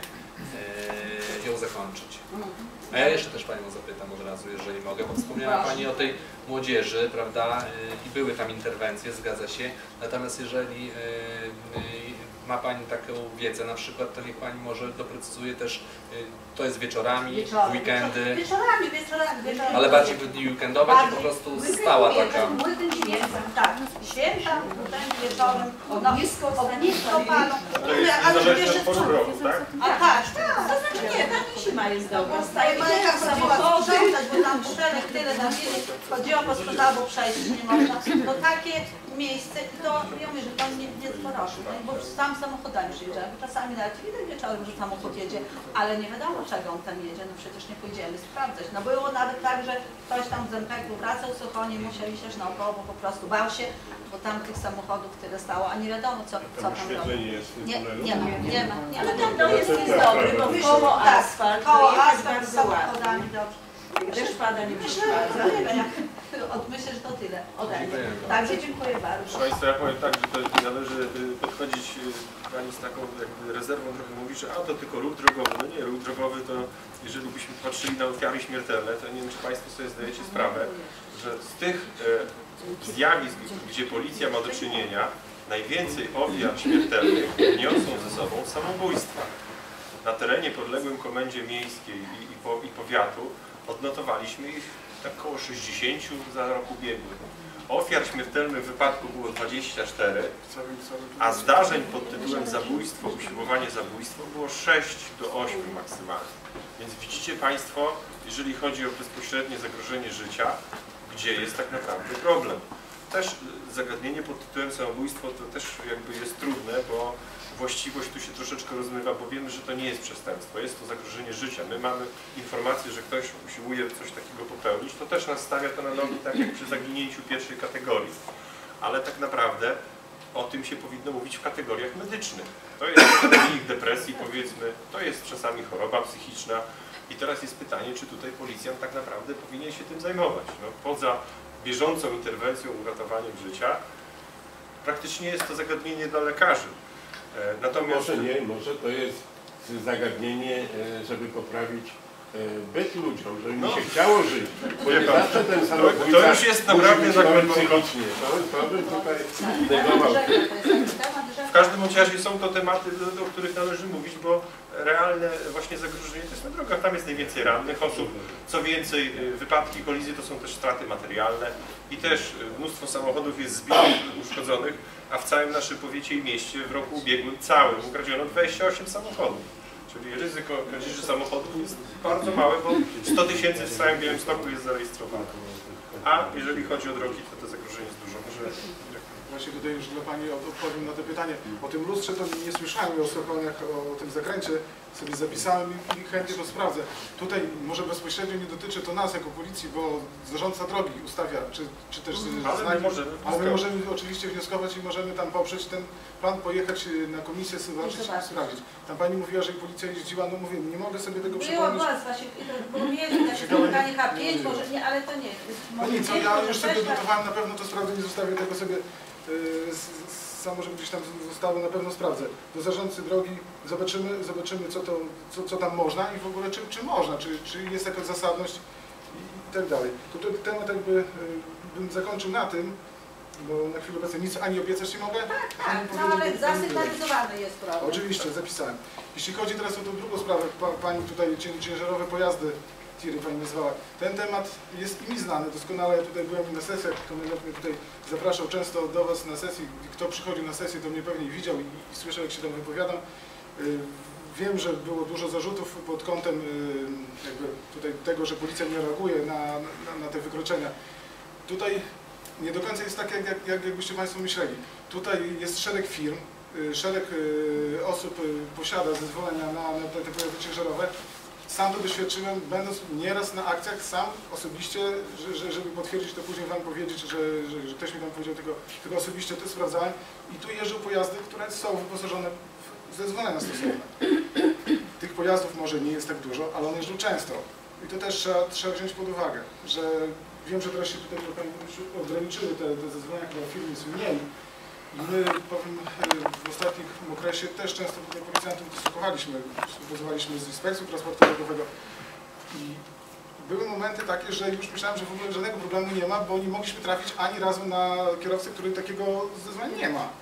Speaker 2: y, ją zakończyć. A ja jeszcze też Panią zapytam od razu, jeżeli mogę, bo wspomniała Pani o tej młodzieży, prawda, i były tam interwencje, zgadza się, natomiast jeżeli ma Pani taką wiedzę, na przykład, to niech Pani może doprecyzuje też, to jest wieczorami,
Speaker 6: Wieczorami,
Speaker 2: weekendy,
Speaker 6: wieczorami, wieczorami, wieczorami.
Speaker 2: ale bardziej w dni weekendowe, czy po prostu stała taka?
Speaker 6: Weekend święta, tak, święta, potem wieczorem, ognisko, ognisko palą. Ale jeszcze w
Speaker 3: tak?
Speaker 6: A tak, to znaczy nie, tam i zima jest dobra. Staje Majka samochodu, bo tam czterech tyle na chwilę chodziło po sprzedawu, przejść nie można. To takie miejsce, to ja mówię, że tam nie, nie sporoszy, no, bo sam samochodami przyjeżdżają. Czasami nawet widać wieczorem, że samochód jedzie, ale nie wiadomo czego on tam jedzie, no przecież nie pójdziemy sprawdzać. No było nawet tak, że ktoś tam z Zempeku wracał z Suchoni, musieli się naokoło, bo po prostu bał się, bo tam tych samochodów tyle stało, a nie wiadomo co, co tam robi. Nie, nie ma, nie ma. Nie, ale tam dojazd jest dobry, bo koło asfalt, koło asfalt z samochodami dobrze.
Speaker 7: Deszcz pada, nie
Speaker 6: Myślę, myślę, że to tyle ode mnie. Także dziękuję bardzo.
Speaker 3: Proszę Państwa, ja powiem tak, że to należy podchodzić Pani z taką jakby rezerwą, trochę mówi, że a to tylko ruch drogowy. No nie, ruch drogowy to jeżeli byśmy patrzyli na ofiary śmiertelne, to nie wiem, czy Państwo sobie zdajecie sprawę, że z tych e, zjawisk, gdzie policja ma do czynienia, najwięcej ofiar śmiertelnych niosą ze sobą samobójstwa. Na terenie podległym Komendzie Miejskiej i, i, po, i powiatu odnotowaliśmy ich tak około sześćdziesięciu za rok ubiegły. Ofiar śmiertelnych w wypadku było dwadzieścia cztery, a zdarzeń pod tytułem zabójstwo, usiłowanie zabójstwa było sześć do ośmiu maksymalnie. Więc widzicie Państwo, jeżeli chodzi o bezpośrednie zagrożenie życia, gdzie jest tak naprawdę problem. Też zagadnienie pod tytułem samobójstwo to też jakby jest trudne, bo właściwość tu się troszeczkę rozmywa, bo wiemy, że to nie jest przestępstwo, jest to zagrożenie życia. My mamy informację, że ktoś usiłuje coś takiego popełnić, to też nas stawia to na nogi, tak jak przy zaginięciu pierwszej kategorii. Ale tak naprawdę o tym się powinno mówić w kategoriach medycznych. To jest wynik depresji, powiedzmy, to jest czasami choroba psychiczna. I teraz jest pytanie, czy tutaj policjant tak naprawdę powinien się tym zajmować. No, poza bieżącą interwencją, uratowaniem życia, praktycznie jest to zagadnienie dla lekarzy. Natomiast...
Speaker 8: Może nie, może to jest zagadnienie, żeby poprawić byt ludziom, żeby
Speaker 3: no.
Speaker 8: mi się chciało żyć. Bo nie zawsze ten samobójca
Speaker 3: to, to już jest naprawdę
Speaker 8: psychicznie. To, to bym tutaj negował.
Speaker 3: W każdym razie są to tematy, o których należy mówić, bo realne właśnie zagrożenie to jest na drogach. Tam jest najwięcej rannych osób. Co więcej, wypadki, kolizje to są też straty materialne i też mnóstwo samochodów jest zbitych, uszkodzonych, a w całym naszym powiecie i mieście w roku ubiegłym całym ukradziono dwadzieścia osiem samochodów. Czyli ryzyko kradzieży samochodów jest bardzo małe, bo sto tysięcy w całym Białymstoku jest zarejestrowane. A jeżeli chodzi o drogi, to to zagrożenie jest dużo. Może...
Speaker 7: Właśnie tutaj już dla Pani odpowiem na to pytanie. O tym lustrze to nie słyszałem, o Sokolniach, o tym zakręcie sobie zapisałem i chętnie to sprawdzę. Tutaj może bezpośrednio nie dotyczy to nas jako policji, bo zarządca drogi ustawia, czy, czy też
Speaker 3: ale my możemy,
Speaker 7: ale my możemy oczywiście wnioskować i możemy tam poprzeć ten plan, pojechać na komisję, zobaczyć i sprawdzić. Tam Pani mówiła, że policja jeździła, no mówię, nie mogę sobie tego przypomnieć.
Speaker 6: Było was właśnie, bo mieli takie spotkanie H pięć, może nie, ale to nie.
Speaker 7: No nic, no ja już sobie dotowałem, na pewno to sprawdzę, nie zostawię tego sobie samo, żeby gdzieś tam zostało, na pewno sprawdzę. Do zarządcy drogi zobaczymy, zobaczymy co, to, co, co tam można i w ogóle czy, czy można, czy, czy jest jakaś zasadność i, i tak dalej. To ten temat jakby bym zakończył na tym, bo na chwilę obecną nic ani obiecać nie mogę.
Speaker 6: Tak, tak, no ale zasygnalizowany jest problem.
Speaker 7: Oczywiście, zapisałem. Jeśli chodzi teraz o tą drugą sprawę, pa, Pani tutaj ciężarowe pojazdy, tiry Pani nazwała. Ten temat jest mi znany doskonale. Ja tutaj byłem na sesjach, komendant mnie tutaj zapraszał często do Was na sesji. Kto przychodził na sesję, to mnie pewnie widział i, i słyszał, jak się tam wypowiadam. Yy, wiem, że było dużo zarzutów pod kątem yy, jakby tutaj tego, że policja nie reaguje na, na, na te wykroczenia. Tutaj nie do końca jest tak, jak, jak, jak jakbyście Państwo myśleli. Tutaj jest szereg firm, yy, szereg yy, osób yy, posiada zezwolenia na, na te, te pojazdy ciężarowe. Sam to doświadczyłem, będąc nieraz na akcjach, sam osobiście, że, że, żeby potwierdzić to później Wam powiedzieć, że, że, że ktoś mi tam powiedział, tylko, tylko osobiście to sprawdzałem. I tu jeżdżą pojazdy, które są wyposażone w zezwolenia stosowne. Tych pojazdów może nie jest tak dużo, ale one jeżdżą często. I to też trzeba, trzeba wziąć pod uwagę, że wiem, że teraz się tutaj ograniczyły te, te zezwolenia, chyba firmy są mniej. I my, powiem, w ostatnim okresie też często tutaj policjantów dyskusowaliśmy, współpracowaliśmy z inspekcją transportu drogowego i były momenty takie, że już myślałem, że w ogóle żadnego problemu nie ma, bo nie mogliśmy trafić ani razu na kierowcę, który takiego zezwolenia nie ma.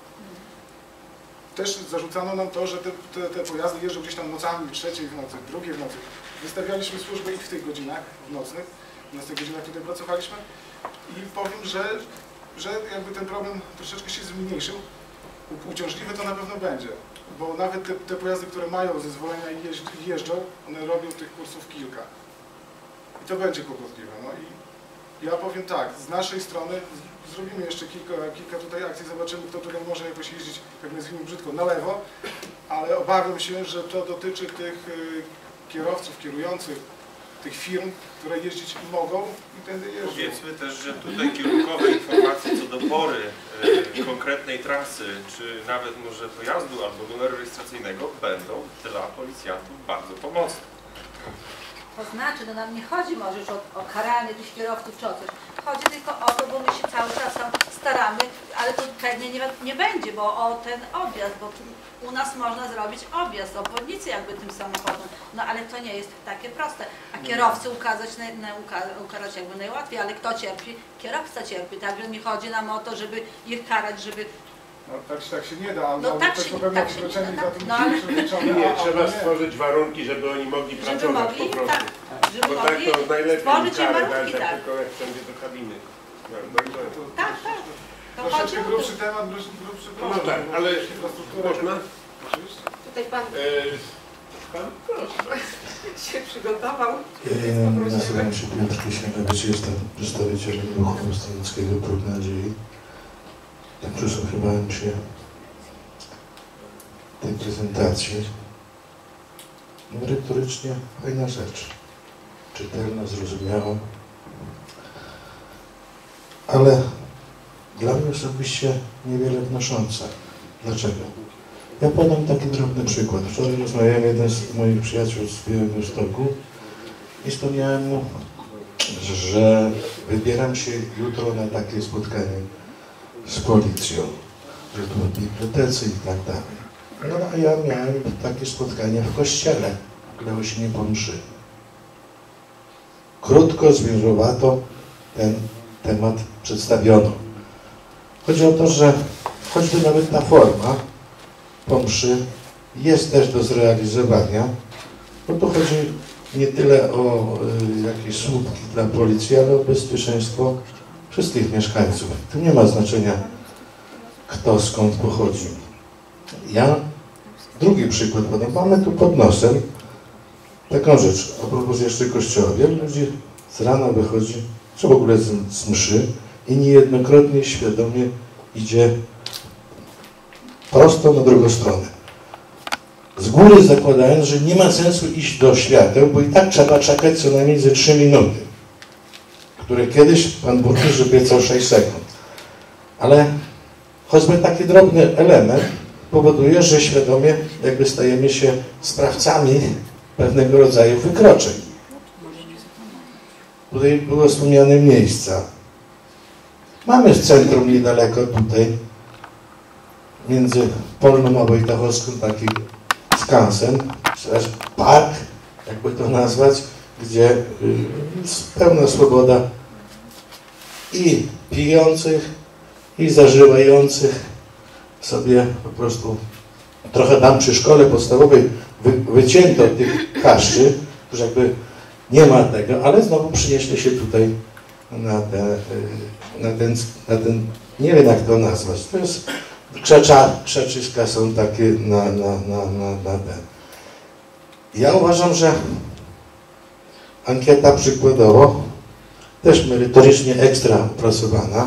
Speaker 7: Też zarzucano nam to, że te, te, te pojazdy jeżdżą gdzieś tam nocami, trzeciej w nocy, drugiej w nocy. Wystawialiśmy służbę i w tych godzinach, w nocnych, w tych godzinach tutaj pracowaliśmy i powiem, że że jakby ten problem troszeczkę się zmniejszył. Uciążliwe to na pewno będzie, bo nawet te, te pojazdy, które mają zezwolenia i jeżdżą, one robią tych kursów kilka. I to będzie kłopotliwe. No i ja powiem tak, z naszej strony zrobimy jeszcze kilka, kilka tutaj akcji, zobaczymy, kto tutaj może jakoś jeździć, jak nazwijmy brzydko, na lewo, ale obawiam się, że to dotyczy tych y, kierowców, kierujących, tych firm, które jeździć mogą i tędy jeżdżą.
Speaker 3: Powiedzmy też, że tutaj kierunkowe informacje co do pory e, konkretnej trasy, czy nawet może pojazdu albo numeru rejestracyjnego będą dla policjantów bardzo pomocne.
Speaker 6: To znaczy, no nam nie chodzi może już o, o karanie tych kierowców czy o coś. Chodzi tylko o to, bo my się cały czas tam staramy, ale to pewnie nie, nie będzie, bo o ten objazd, bo tu, u nas można zrobić objazd, obwodnicy jakby tym samochodem, no ale to nie jest takie proste. A kierowcy ukazać, na, na, ukarać jakby najłatwiej, ale kto cierpi? Kierowca cierpi, także nie chodzi nam o to, żeby ich karać, żeby...
Speaker 7: No tak, tak się nie da, ale
Speaker 6: no, tak
Speaker 7: też
Speaker 6: się,
Speaker 7: to pewne
Speaker 6: tak się
Speaker 7: wykroczenie
Speaker 6: nie da,
Speaker 7: za tym
Speaker 6: no, ale...
Speaker 8: Nie, trzeba stworzyć warunki, żeby oni mogli
Speaker 6: żeby
Speaker 8: pracować
Speaker 6: mogli,
Speaker 8: po prostu.
Speaker 6: Tak, żeby
Speaker 8: Bo tak
Speaker 6: mogli
Speaker 8: to najlepiej
Speaker 6: stworzyć im
Speaker 8: karę
Speaker 6: warunki,
Speaker 8: dać,
Speaker 6: tak.
Speaker 8: tylko jak wsiądzie do kabiny. No, no, i to.
Speaker 6: Tak, tak. To chodzi
Speaker 7: troszeczkę
Speaker 6: o to.
Speaker 7: grubszy temat, grubszy
Speaker 8: No
Speaker 7: problem.
Speaker 8: tak, ale można?
Speaker 7: Oczywiście.
Speaker 9: Tutaj pan
Speaker 8: E, pan proszę.
Speaker 9: się przygotował.
Speaker 10: Ja nazywam się Piotr Kisielewicz, jestem przedstawicielem ruchu Australickiego Próg Nadziei. Tak przysłuchiwałem się tej prezentacji. Merytorycznie fajna rzecz. Czytelna, zrozumiała. Ale dla mnie osobiście niewiele wnosząca. Dlaczego? Ja podam taki drobny przykład. Wczoraj rozmawiałem jeden z moich przyjaciół z Białegostoku i wspomniałem mu, że wybieram się jutro na takie spotkanie z policją, że to w bibliotece i tak dalej. No a ja miałem takie spotkanie w kościele, udało się nie po mszy. Krótko, zwięźłowato ten temat przedstawiono. Chodzi o to, że choćby nawet ta forma po mszy jest też do zrealizowania, bo to chodzi nie tyle o y, jakieś słupki dla policji, ale o bezpieczeństwo wszystkich mieszkańców. Tu nie ma znaczenia, kto skąd pochodzi. Ja Drugi przykład podam. Mamy tu pod nosem taką rzecz, a propos jeszcze kościoła. Wielu ludzi z rana wychodzi, czy w ogóle z, z mszy i niejednokrotnie świadomie idzie prosto na drugą stronę. Z góry zakładając, że nie ma sensu iść do świateł, bo i tak trzeba czekać co najmniej ze trzy minuty, które kiedyś pan burmistrz obiecał sześć sekund. Ale choćby taki drobny element powoduje, że świadomie jakby stajemy się sprawcami pewnego rodzaju wykroczeń. Tutaj było wspomniane miejsca. Mamy w centrum niedaleko tutaj, między Polną a Wojtachowską, taki skansen, czy też park, jakby to nazwać, gdzie jest pełna swoboda i pijących, i zażywających sobie po prostu trochę tam przy szkole podstawowej wy, wycięto tych kaszczy, którzy jakby nie ma tego, ale znowu przynieśli się tutaj na, te, na, ten, na ten, nie wiem jak to nazwać, to jest krzecza, krzeczyska są takie na, na, na, na, na ten. Ja uważam, że ankieta przykładowo też merytorycznie ekstra opracowana,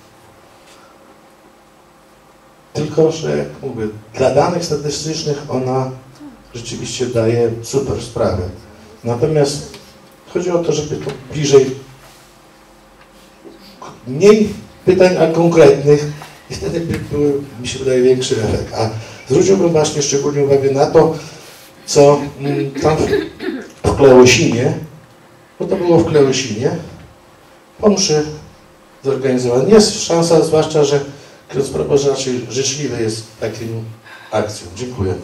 Speaker 10: tylko że jak mówię, dla danych statystycznych ona rzeczywiście daje super sprawę. Natomiast chodzi o to, żeby to bliżej, mniej pytań, a konkretnych i wtedy by był, mi się wydaje, większy efekt. A zwróciłbym właśnie szczególnie uwagę na to, co mm, tam w, w Kleosinie, bo to było w Kleosinie, po mszy zorganizowane. Jest szansa, zwłaszcza, że ksiądz proboszcz raczej życzliwy jest takim akcją. Dziękuję.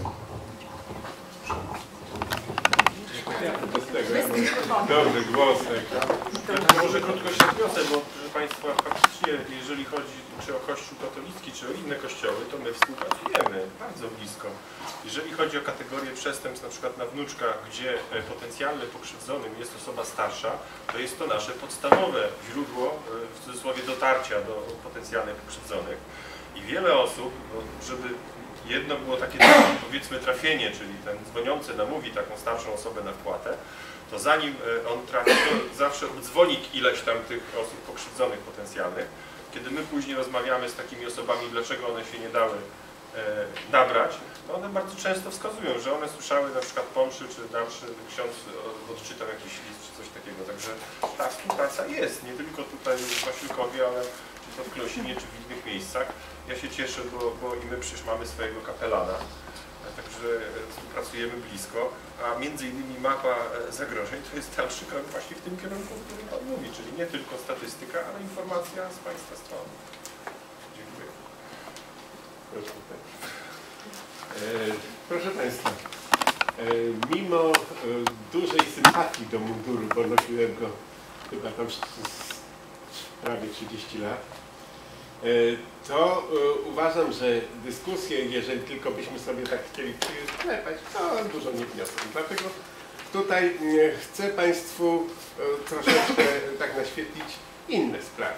Speaker 3: Dobry głos. Może krótko się odniosę, bo proszę Państwa, faktycznie jeżeli chodzi czy o Kościół katolicki, czy o inne kościoły, to my współpracujemy bardzo blisko. Jeżeli chodzi o kategorię przestępstw, na przykład na wnuczkach, gdzie potencjalnym pokrzywdzonym jest osoba starsza, to jest to nasze podstawowe źródło, w cudzysłowie, dotarcia do potencjalnych pokrzywdzonych. I wiele osób, żeby jedno było takie, powiedzmy, trafienie, czyli ten dzwoniący namówi taką starszą osobę na wpłatę, to zanim on trafi, to zawsze dzwoni ileś tam tych osób pokrzywdzonych potencjalnych. Kiedy my później rozmawiamy z takimi osobami, dlaczego one się nie dały e, nabrać, no one bardzo często wskazują, że one słyszały na przykład po mszy, czy dalszy ksiądz odczytał jakiś list, czy coś takiego. Także ta współpraca jest, nie tylko tutaj w Wasilkowie, ale czy to w Klosinie, czy w innych miejscach. Ja się cieszę, bo, bo i my przecież mamy swojego kapelana, także współpracujemy blisko, a między innymi mapa zagrożeń to jest dalszy krok właśnie w tym kierunku, o którym Pan mówi, czyli nie tylko statystyka, ale informacja z Państwa strony. Dziękuję.
Speaker 8: Proszę, e, proszę Państwa, e, mimo e, dużej sympatii do munduru, bo nosiłem go chyba tam prawie trzydzieści lat, to uważam, że dyskusje, jeżeli tylko byśmy sobie tak chcieli sklepać, to dużo nie wniosą. Dlatego tutaj chcę Państwu troszeczkę tak naświetlić inne sprawy.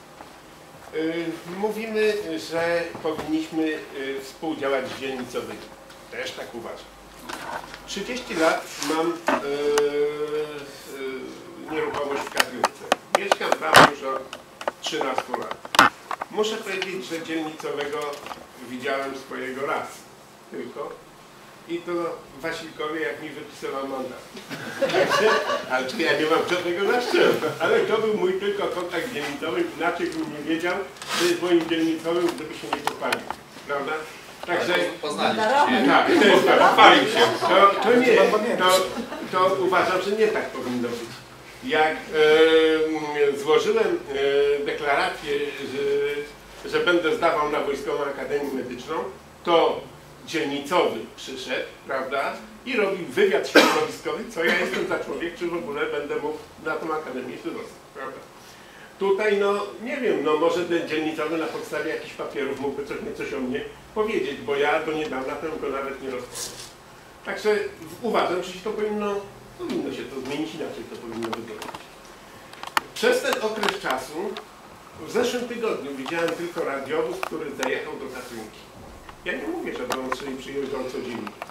Speaker 8: Mówimy, że powinniśmy współdziałać z dzielnicowymi. Też tak uważam. trzydzieści lat mam nieruchomość w Kadrówce. Mieszkam tam już od trzynastu lat. Muszę powiedzieć, że dzielnicowego widziałem swojego raz tylko i to w Wasilkowie, jak mi wypisywał mandat. Także, ale ja nie mam żadnego zaszczytu, ale to był mój tylko kontakt dzielnicowy, inaczej bym nie wiedział, że jest moim dzielnicowym, gdyby się nie popalił, prawda? Także
Speaker 2: poznaliście
Speaker 8: się. Tak, to jest tak, popalił się. To, to nie, to, to uważam, że nie tak powinno być. Jak e, złożyłem e, deklarację, że, że będę zdawał na Wojskową Akademię Medyczną, to dzielnicowy przyszedł, prawda, i robił wywiad środowiskowy, co ja jestem za człowiek, czy w ogóle będę mógł na tą akademię się dostać, prawda. Tutaj, no, nie wiem, no może ten dzielnicowy na podstawie jakichś papierów mógłby coś, coś o mnie powiedzieć, bo ja do niedawna temu go nawet nie rozpoznałem. Także uważam, że się to powinno Powinno się to zmienić, inaczej to powinno wyglądać. Przez ten okres czasu, w zeszłym tygodniu widziałem tylko radiowóz, który zajechał do Katrynki. Ja nie mówię, że on sobie przyjeżdżał codziennie.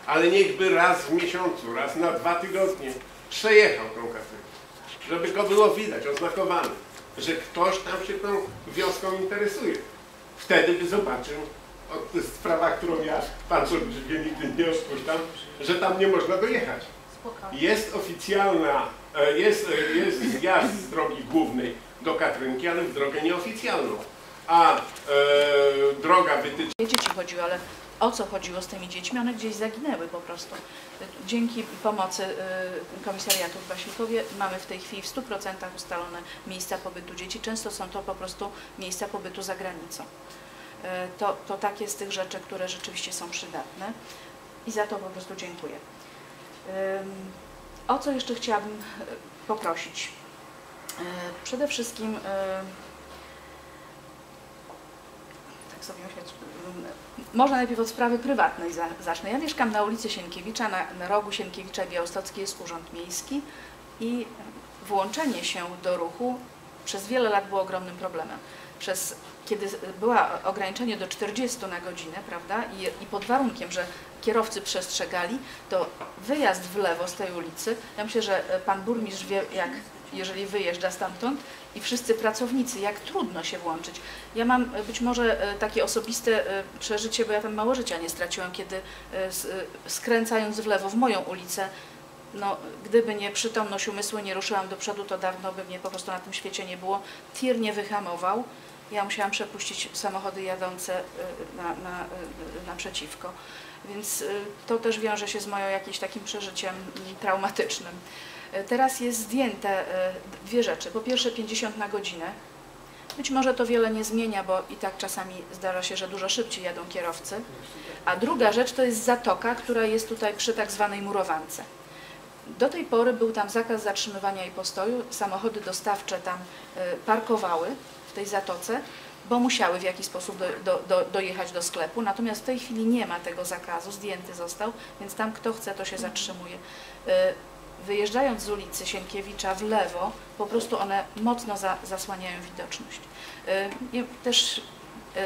Speaker 8: ale niechby raz w miesiącu, raz na dwa tygodnie przejechał tą katrynkę, żeby go było widać, oznakowane, że ktoś tam się tą wioską interesuje. Wtedy by zobaczył, to jest sprawa, którą ja, pan Olbrzymie, nigdy nie odpuszczam, że tam nie można dojechać. Jest oficjalna, jest, jest zjazd z drogi głównej do Katrynki, ale w drogę nieoficjalną. A e, droga wytyczna...
Speaker 11: Dzieci chodziły, ale o co chodziło z tymi dziećmi? One gdzieś zaginęły po prostu. Dzięki pomocy komisariatu w Wasilkowie mamy w tej chwili w stu procentach ustalone miejsca pobytu dzieci. Często są to po prostu miejsca pobytu za granicą. To, to takie z tych rzeczy, które rzeczywiście są przydatne i za to po prostu dziękuję. O co jeszcze chciałabym poprosić? Przede wszystkim tak sobie myślę, może najpierw od sprawy prywatnej zacznę. Ja mieszkam na ulicy Sienkiewicza, na, na rogu Sienkiewicza i Białostockiej jest Urząd Miejski i włączenie się do ruchu przez wiele lat było ogromnym problemem. Przez, kiedy było ograniczenie do czterdziestu na godzinę, prawda, i, i pod warunkiem, że kierowcy przestrzegali, to wyjazd w lewo z tej ulicy, ja myślę, że pan burmistrz wie, jak, jeżeli wyjeżdża stamtąd, i wszyscy pracownicy, jak trudno się włączyć. Ja mam być może takie osobiste przeżycie, bo ja tam mało życia nie straciłam, kiedy skręcając w lewo w moją ulicę, no, gdyby nie przytomność umysłu, nie ruszyłam do przodu, to dawno by mnie po prostu na tym świecie nie było. Tir nie wyhamował. Ja musiałam przepuścić samochody jadące na, na, naprzeciwko. Więc to też wiąże się z moją jakimś takim przeżyciem traumatycznym. Teraz jest zdjęte dwie rzeczy. Po pierwsze pięćdziesiąt na godzinę. Być może to wiele nie zmienia, bo i tak czasami zdarza się, że dużo szybciej jadą kierowcy. A druga rzecz to jest zatoka, która jest tutaj przy tak zwanej murowance. Do tej pory był tam zakaz zatrzymywania i postoju. Samochody dostawcze tam parkowały w tej zatoce, bo musiały w jakiś sposób do, do, do, dojechać do sklepu. Natomiast w tej chwili nie ma tego zakazu, zdjęty został, więc tam kto chce, to się zatrzymuje. Wyjeżdżając z ulicy Sienkiewicza w lewo, po prostu one mocno za, zasłaniają widoczność. Yy, też yy,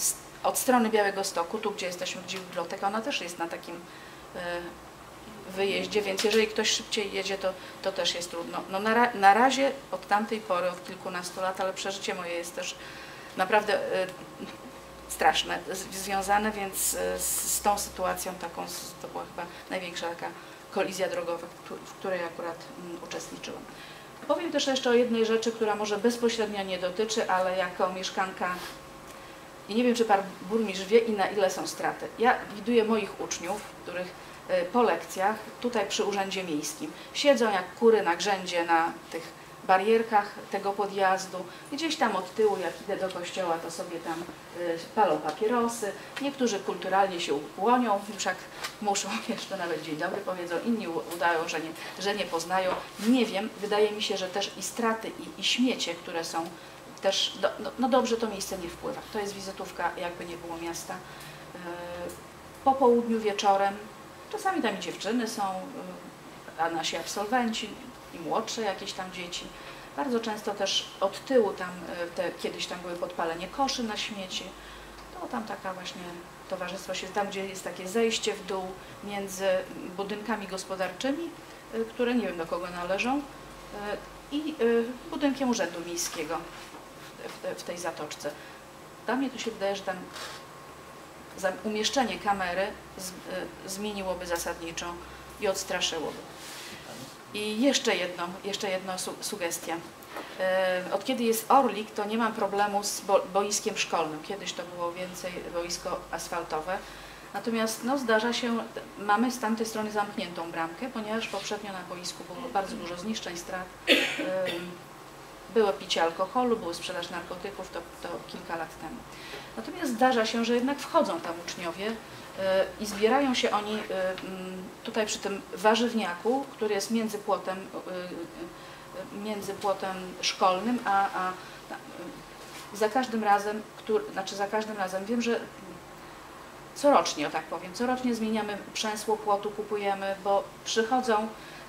Speaker 11: od strony Białegostoku, tu gdzie jesteśmy, gdzie biblioteka, ona też jest na takim yy, wyjeździe, więc jeżeli ktoś szybciej jedzie, to, to też jest trudno. No na, ra, na razie od tamtej pory, od kilkunastu lat, ale przeżycie moje jest też naprawdę yy, straszne, z, związane, więc yy, z, z tą sytuacją taką, to była chyba największa taka kolizja drogowa, w której akurat um, uczestniczyłam. Powiem też jeszcze o jednej rzeczy, która może bezpośrednio nie dotyczy, ale jako mieszkanka, i nie wiem, czy pan burmistrz wie, i na ile są straty. Ja widuję moich uczniów, których y, po lekcjach tutaj przy Urzędzie Miejskim siedzą jak kury na grzędzie na tych barierkach tego podjazdu. Gdzieś tam od tyłu, jak idę do kościoła, to sobie tam y, palą papierosy. Niektórzy kulturalnie się ukłonią, już jak muszą, jeszcze nawet dzień dobry powiedzą, inni udają, że nie, że nie poznają. Nie wiem, wydaje mi się, że też i straty, i, i śmiecie, które są też, do, no, no dobrze, to miejsce nie wpływa. To jest wizytówka, jakby nie było miasta. Y, po południu, wieczorem, czasami tam i dziewczyny są, y, a nasi absolwenci, i młodsze jakieś tam dzieci. Bardzo często też od tyłu tam, te, kiedyś tam były podpalenie koszy na śmieci. To tam taka właśnie towarzystwo się, tam gdzie jest takie zejście w dół między budynkami gospodarczymi, które nie wiem do kogo należą, i budynkiem Urzędu Miejskiego w tej zatoczce. Dla mnie to się wydaje, że tam umieszczenie kamery zmieniłoby zasadniczo i odstraszyłoby. I jeszcze jedno, jeszcze jedna su sugestia. Od kiedy jest Orlik, to nie mam problemu z bo boiskiem szkolnym. Kiedyś to było więcej boisko asfaltowe. Natomiast no, zdarza się, mamy z tamtej strony zamkniętą bramkę, ponieważ poprzednio na boisku było bardzo dużo zniszczeń, strat. Było picie alkoholu, były sprzedaż narkotyków, to, to kilka lat temu. Natomiast zdarza się, że jednak wchodzą tam uczniowie i zbierają się oni tutaj przy tym warzywniaku, który jest między płotem, między płotem szkolnym, a, a za każdym razem, który, znaczy za każdym razem, wiem, że corocznie, o tak powiem, corocznie zmieniamy przęsło płotu, kupujemy, bo przychodzą,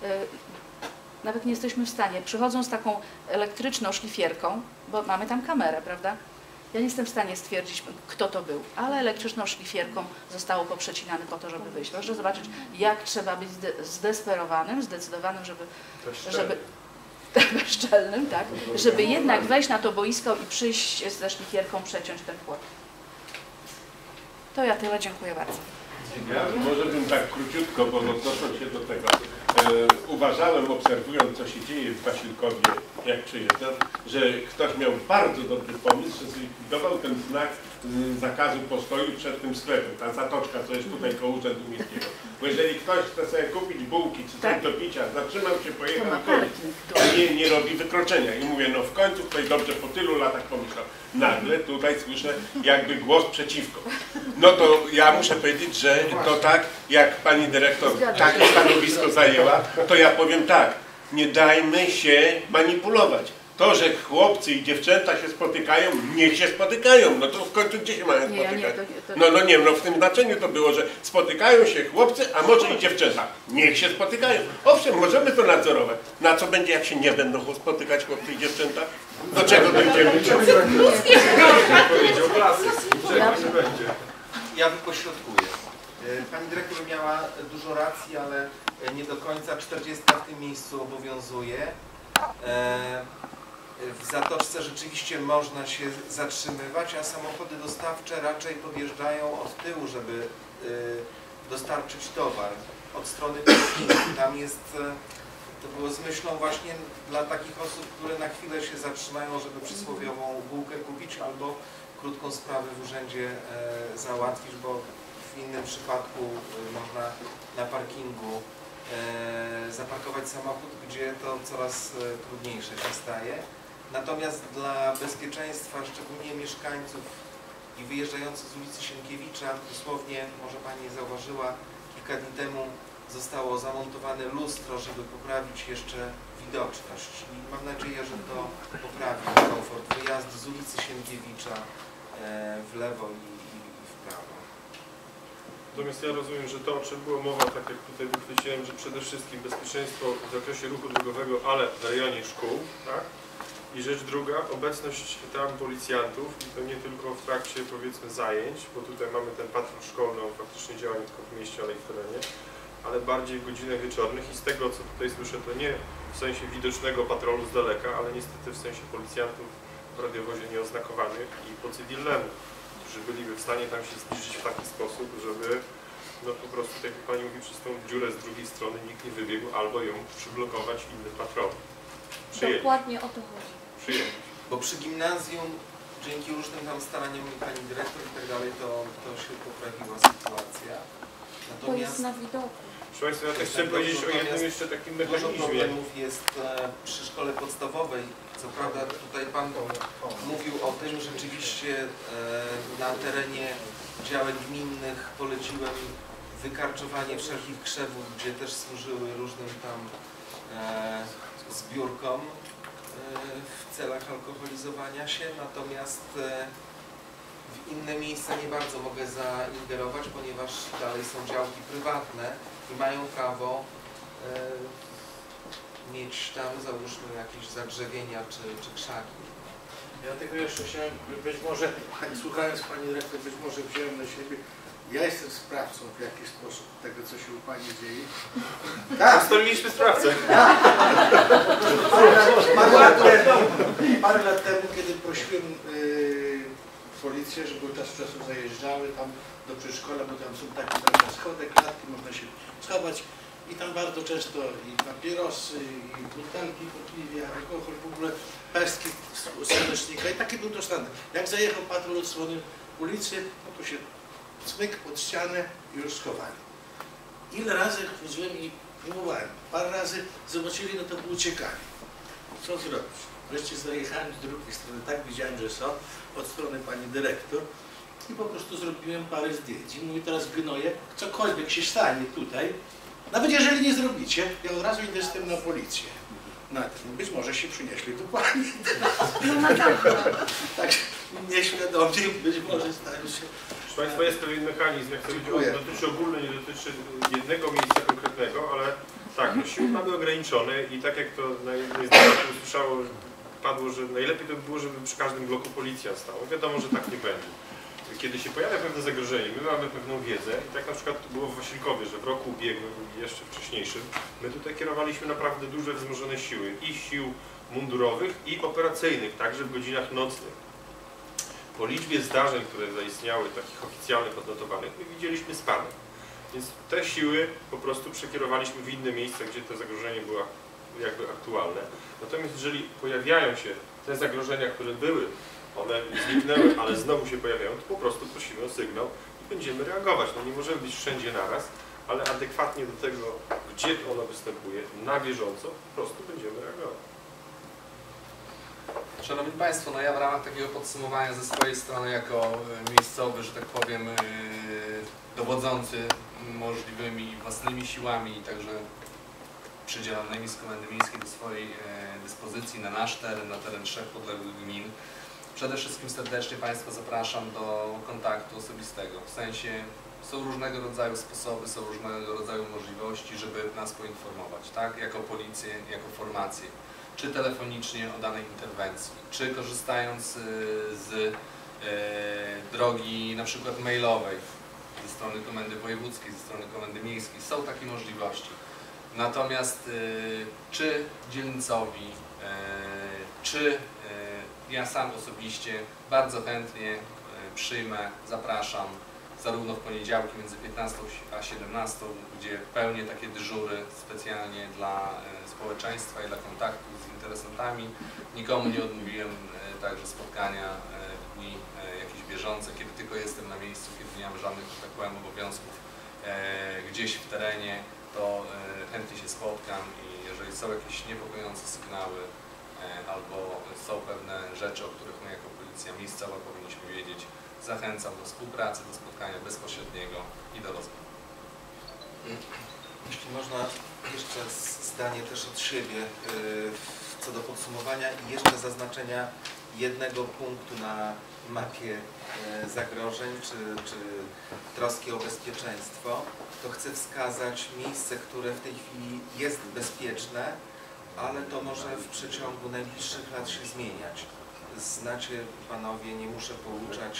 Speaker 11: nawet nie jesteśmy w stanie, przychodzą z taką elektryczną szlifierką, bo mamy tam kamerę, prawda? Ja nie jestem w stanie stwierdzić, kto to był, ale elektryczną szlifierką zostało poprzecinane po to, żeby wyjść. Proszę zobaczyć, jak trzeba być zdesperowanym, zdecydowanym, żeby, żeby bezczelnym, tak, żeby jednak wejść na to boisko i przyjść ze szlifierką, przeciąć ten płot. To ja tyle, dziękuję bardzo.
Speaker 8: Ja może bym tak króciutko, bo odnosząc się do tego, e, uważałem, obserwując, co się dzieje w Wasilkowie, jak przyjeżdżam, że ktoś miał bardzo dobry pomysł, że zlikwidował ten znak z zakazu postoju przed tym sklepem, ta zatoczka, co jest tutaj koło Urzędu Miejskiego. Bo jeżeli ktoś chce sobie kupić bułki czy coś do picia, zatrzymał się, pojechał na koniec, a nie, nie robi wykroczenia. I mówię, no w końcu ktoś dobrze po tylu latach pomyślał. Nagle tutaj słyszę jakby głos przeciwko. No to ja muszę powiedzieć, że to tak, jak pani dyrektor takie stanowisko zajęła, to ja powiem tak, nie dajmy się manipulować. To, że chłopcy i dziewczęta się spotykają, niech się spotykają. No to w końcu gdzie się mają spotykać? Nie, nie, to, to... No, no nie, no w tym znaczeniu to było, że spotykają się chłopcy, a może i dziewczęta. Niech się spotykają. Owszem, możemy to nadzorować. Na co będzie, jak się nie będą spotykać chłopcy i dziewczęta? Do czego dojdziemy?
Speaker 1: Ja wypośrodkuję. Pani dyrektor miała dużo racji, ale nie do końca czterdziestka w tym miejscu obowiązuje. W Zatoczce rzeczywiście można się zatrzymywać, a samochody dostawcze raczej podjeżdżają od tyłu, żeby dostarczyć towar od strony parkingu. Tam jest, to było z myślą właśnie dla takich osób, które na chwilę się zatrzymają, żeby przysłowiową bułkę kupić albo krótką sprawę w urzędzie załatwić, bo w innym przypadku można na parkingu zaparkować samochód, gdzie to coraz trudniejsze się staje. Natomiast dla bezpieczeństwa, szczególnie mieszkańców i wyjeżdżających z ulicy Sienkiewicza, dosłownie, może Pani zauważyła, kilka dni temu zostało zamontowane lustro, żeby poprawić jeszcze widoczność. I mam nadzieję, że to poprawi komfort wyjazdu z ulicy Sienkiewicza w lewo i, i w prawo.
Speaker 3: Natomiast ja rozumiem, że to, o czym było mowa, tak jak tutaj wychwyciłem, że przede wszystkim bezpieczeństwo w zakresie ruchu drogowego, ale w rejonie szkół, tak? I rzecz druga, obecność tam policjantów i to nie tylko w trakcie, powiedzmy, zajęć, bo tutaj mamy ten patrol szkolny, on faktycznie działa nie tylko w mieście, ale i w terenie, ale bardziej w godzinach wieczornych i z tego, co tutaj słyszę, to nie w sensie widocznego patrolu z daleka, ale niestety w sensie policjantów w radiowozie nieoznakowanych i po cywilnemu, którzy byliby w stanie tam się zbliżyć w taki sposób, żeby no po prostu, tak jak Pani mówi, przez tą dziurę z drugiej strony nikt nie wybiegł albo ją przyblokować innym patrolem.
Speaker 9: Dokładnie o to chodzi.
Speaker 3: Przyjęli.
Speaker 1: Bo przy gimnazjum, dzięki różnym tam staraniom Pani dyrektor i tak dalej, to, to się poprawiła sytuacja. Natomiast
Speaker 9: to jest na widoku.
Speaker 3: Proszę Państwa, ja też chcę powiedzieć o jednym jeszcze takim mechanizmie.
Speaker 1: Dużo problemów jest przy szkole podstawowej. Co prawda tutaj Pan mówił o tym, że rzeczywiście na terenie działek gminnych poleciłem wykarczowanie wszelkich krzewów, gdzie też służyły różnym tam zbiórkom w celach alkoholizowania się, natomiast w inne miejsca nie bardzo mogę zaingerować, ponieważ dalej są działki prywatne i mają prawo mieć tam, załóżmy, jakieś zadrzewienia czy, czy krzaki.
Speaker 10: Ja tylko jeszcze chciałem, być może, słuchając Pani Dyrektor, być może wziąłem na siebie, ja jestem sprawcą w jakiś sposób tego, co się u Pani dzieje.
Speaker 3: Tak, ustaliliśmy sprawcę.
Speaker 10: Parę lat temu, parę lat temu, kiedy prosiłem yy, policję, żeby czas od czasu zajeżdżały tam do przedszkola, bo tam są takie trochę schody, klatki, można się schować i tam bardzo często i papierosy, i butelki potliwie, alkohol, w ogóle pestki z słonecznika i taki był to standard. Jak zajechał patrol od strony ulicy, no to się smyk pod ścianę i już schowali. Ile razy chodziłem i próbowałem. Parę razy zobaczyli, no to uciekali. Co zrobić? Wreszcie zajechałem z drugiej strony, tak widziałem, że są, od strony Pani Dyrektor i po prostu zrobiłem parę zdjęć. I mówię, teraz gnoję, cokolwiek się stanie tutaj, nawet jeżeli nie zrobicie, ja od razu idę z tym na policję. Na tym. Być może się przynieśli tu Pani. Tak nieświadomie, być może stanie się.
Speaker 3: Proszę Państwa, jest pewien mechanizm, jak to dotyczy ogólnie, nie dotyczy jednego miejsca konkretnego, ale tak, no siły mamy ograniczone i tak jak to na jednej z debat usłyszało padło, że najlepiej to by było, żeby przy każdym bloku policja stała. Wiadomo, że tak nie będzie. Kiedy się pojawia pewne zagrożenie, my mamy pewną wiedzę i tak na przykład było w Wasilkowie, że w roku ubiegłym i jeszcze wcześniejszym my tutaj kierowaliśmy naprawdę duże wzmożone siły i sił mundurowych i operacyjnych, także w godzinach nocnych. Po liczbie zdarzeń, które zaistniały, takich oficjalnych, odnotowanych, my widzieliśmy spadek. Więc te siły po prostu przekierowaliśmy w inne miejsca, gdzie to zagrożenie było jakby aktualne. Natomiast jeżeli pojawiają się te zagrożenia, które były, one zniknęły, ale znowu się pojawiają, to po prostu prosimy o sygnał i będziemy reagować. No nie możemy być wszędzie naraz, ale adekwatnie do tego, gdzie ono występuje, na bieżąco, po prostu będziemy reagować.
Speaker 2: Szanowni Państwo, no ja w ramach takiego podsumowania ze swojej strony jako miejscowy, że tak powiem, dowodzący możliwymi własnymi siłami i także przydzielonymi z Komendy Miejskiej do swojej dyspozycji na nasz teren, na teren trzech podległych gmin. Przede wszystkim serdecznie Państwa zapraszam do kontaktu osobistego, w sensie są różnego rodzaju sposoby, są różnego rodzaju możliwości, żeby nas poinformować, tak, jako policję, jako formację, czy telefonicznie o danej interwencji, czy korzystając z e, drogi na przykład mailowej ze strony Komendy Wojewódzkiej, ze strony Komendy Miejskiej, są takie możliwości. Natomiast e, czy dzielnicowi, e, czy e, ja sam osobiście bardzo chętnie przyjmę, zapraszam zarówno w poniedziałki między piętnastą a siedemnastą, gdzie pełnię takie dyżury specjalnie dla społeczeństwa i dla kontaktu z interesantami. Nikomu nie odmówiłem także spotkania w dni jakieś bieżące, kiedy tylko jestem na miejscu, kiedy nie mam żadnych, że tak powiem, obowiązków gdzieś w terenie, to chętnie się spotkam i jeżeli są jakieś niepokojące sygnały, albo są pewne rzeczy, o których my jako policja miejscowa powinniśmy wiedzieć, zachęcam do współpracy, do spotkania bezpośredniego i do rozmowy.
Speaker 1: Jeśli można, jeszcze zdanie też od siebie co do podsumowania i jeszcze zaznaczenia jednego punktu na mapie zagrożeń czy, czy troski o bezpieczeństwo, to chcę wskazać miejsce, które w tej chwili jest bezpieczne, ale to może w przeciągu najbliższych lat się zmieniać. Znacie Panowie, nie muszę pouczać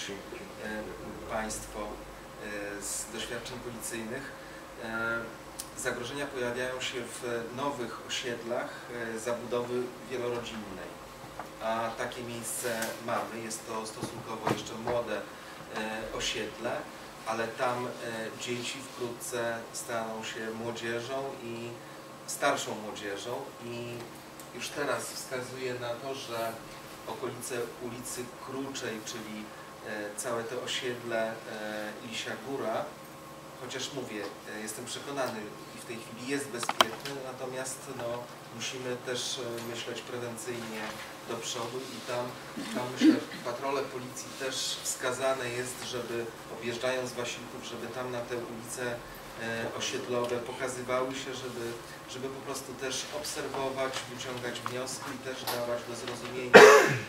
Speaker 1: e, Państwo e, z doświadczeń policyjnych. E, zagrożenia pojawiają się w nowych osiedlach e, zabudowy wielorodzinnej, a takie miejsce mamy. Jest to stosunkowo jeszcze młode e, osiedle, ale tam e, dzieci wkrótce staną się młodzieżą i starszą młodzieżą i już teraz wskazuje na to, że okolice ulicy Kruczej, czyli e, całe to osiedle e, Lisia Góra, chociaż mówię, e, jestem przekonany i w tej chwili jest bezpieczny, natomiast no, musimy też e, myśleć prewencyjnie do przodu i tam, tam myślę, patrole policji też wskazane jest, żeby objeżdżając Wasilków, żeby tam na te ulice osiedlowe pokazywały się, żeby, żeby po prostu też obserwować, wyciągać wnioski i też dawać do zrozumienia,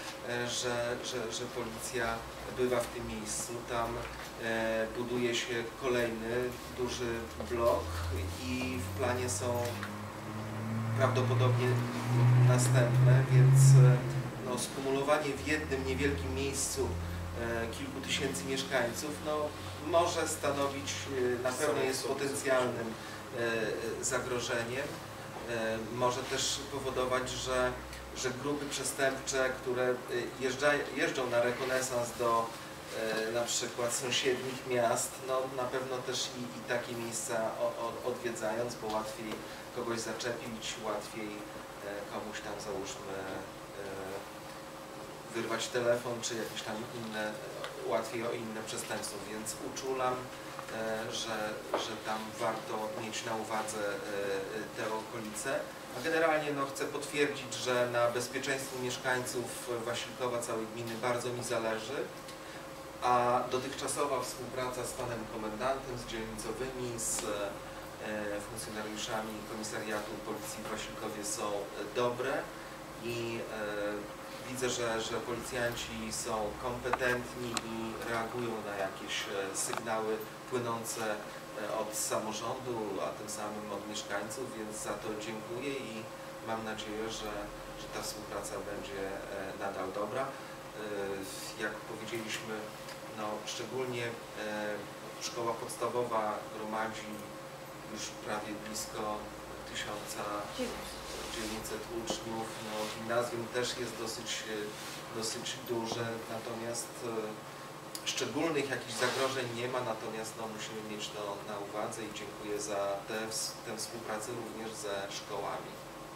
Speaker 1: że, że, że policja bywa w tym miejscu. Tam buduje się kolejny duży blok i w planie są prawdopodobnie następne, więc no, skumulowanie w jednym niewielkim miejscu kilku tysięcy mieszkańców, no, może stanowić, na pewno jest potencjalnym zagrożeniem. Może też powodować, że, że grupy przestępcze, które jeżdża, jeżdżą na rekonesans do na przykład sąsiednich miast, no, na pewno też i, i takie miejsca odwiedzając, bo łatwiej kogoś zaczepić, łatwiej komuś tam, załóżmy, wyrwać telefon, czy jakieś tam inne, łatwiej o inne przestępstwo, więc uczulam, że, że tam warto mieć na uwadze te okolice. A generalnie no, chcę potwierdzić, że na bezpieczeństwu mieszkańców Wasilkowa, całej gminy bardzo mi zależy, a dotychczasowa współpraca z panem komendantem, z dzielnicowymi, z funkcjonariuszami komisariatu policji w Wasilkowie są dobre i widzę, że, że policjanci są kompetentni i reagują na jakieś sygnały płynące od samorządu, a tym samym od mieszkańców, więc za to dziękuję i mam nadzieję, że, że ta współpraca będzie nadal dobra. Jak powiedzieliśmy, no, szczególnie szkoła podstawowa gromadzi już prawie blisko tysiąc dziewięćset uczniów. No, gimnazjum też jest dosyć, dosyć duże, natomiast szczególnych jakichś zagrożeń nie ma, natomiast no, musimy mieć to na uwadze i dziękuję za tę, tę współpracę również ze szkołami.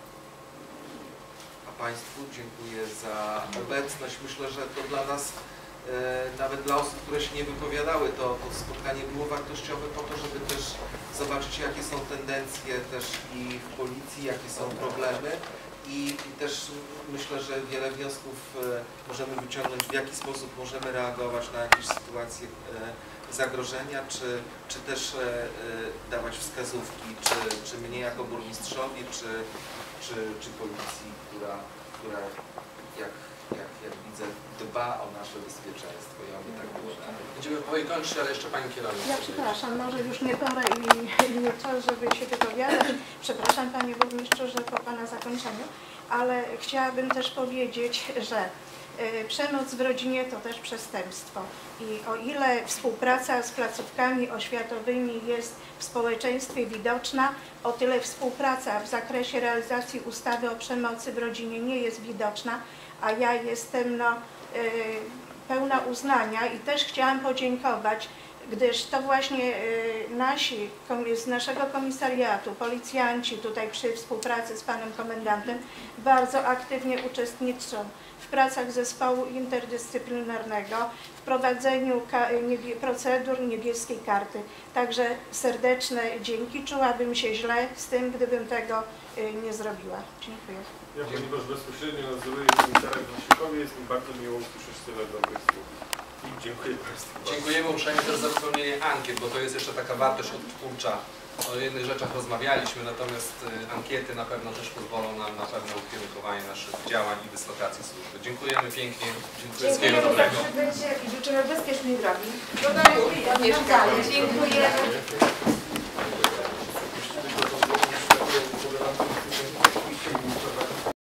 Speaker 1: A Państwu dziękuję za obecność. Myślę, że to dla nas, e, nawet dla osób, które się nie wypowiadały, to, to spotkanie było wartościowe po to, żeby też zobaczyć, jakie są tendencje też i w policji, jakie są problemy. I, I też myślę, że wiele wniosków e, możemy wyciągnąć, w jaki sposób możemy reagować na jakieś sytuacje e, zagrożenia, czy, czy też e, e, dawać wskazówki, czy, czy mnie jako burmistrzowi, czy, czy, czy policji, która, która jak, jak, jak widzę, dba o nasze bezpieczeństwo i oby tak było dalej.
Speaker 2: Będziemy powoli kończyć, ale jeszcze Pani kierownik.
Speaker 12: Ja przepraszam, może już nie pora i, i nie czas, żeby się wypowiadać. Przepraszam Panie Burmistrzu, że po Pana zakończeniu, ale chciałabym też powiedzieć, że y, przemoc w rodzinie to też przestępstwo i o ile współpraca z placówkami oświatowymi jest w społeczeństwie widoczna, o tyle współpraca w zakresie realizacji ustawy o przemocy w rodzinie nie jest widoczna, a ja jestem no, y, pełna uznania i też chciałam podziękować, gdyż to właśnie nasi, z naszego komisariatu, policjanci tutaj przy współpracy z Panem Komendantem bardzo aktywnie uczestniczą w pracach zespołu interdyscyplinarnego, w prowadzeniu procedur niebieskiej karty. Także serdeczne dzięki. Czułabym się źle z tym, gdybym tego nie zrobiła. Dziękuję.
Speaker 3: Ja, ponieważ bezpośrednio nadzoruję komisarza w Waszczykowie, jest mi bardzo miło usłyszeć tyle dobrych słów. I dziękuję Państwu.
Speaker 2: Dziękujemy uprzejmie też za wypełnienie ankiet, bo to jest jeszcze taka wartość odtwórcza. O jednych rzeczach rozmawialiśmy, natomiast ankiety na pewno też pozwolą nam na pewne ukierunkowanie naszych działań i dyslokacji służby. Dziękujemy pięknie. Dziękuję.
Speaker 12: Dziękujemy za przybycie i życzymy bezpiecznej drogi. Dziękuję.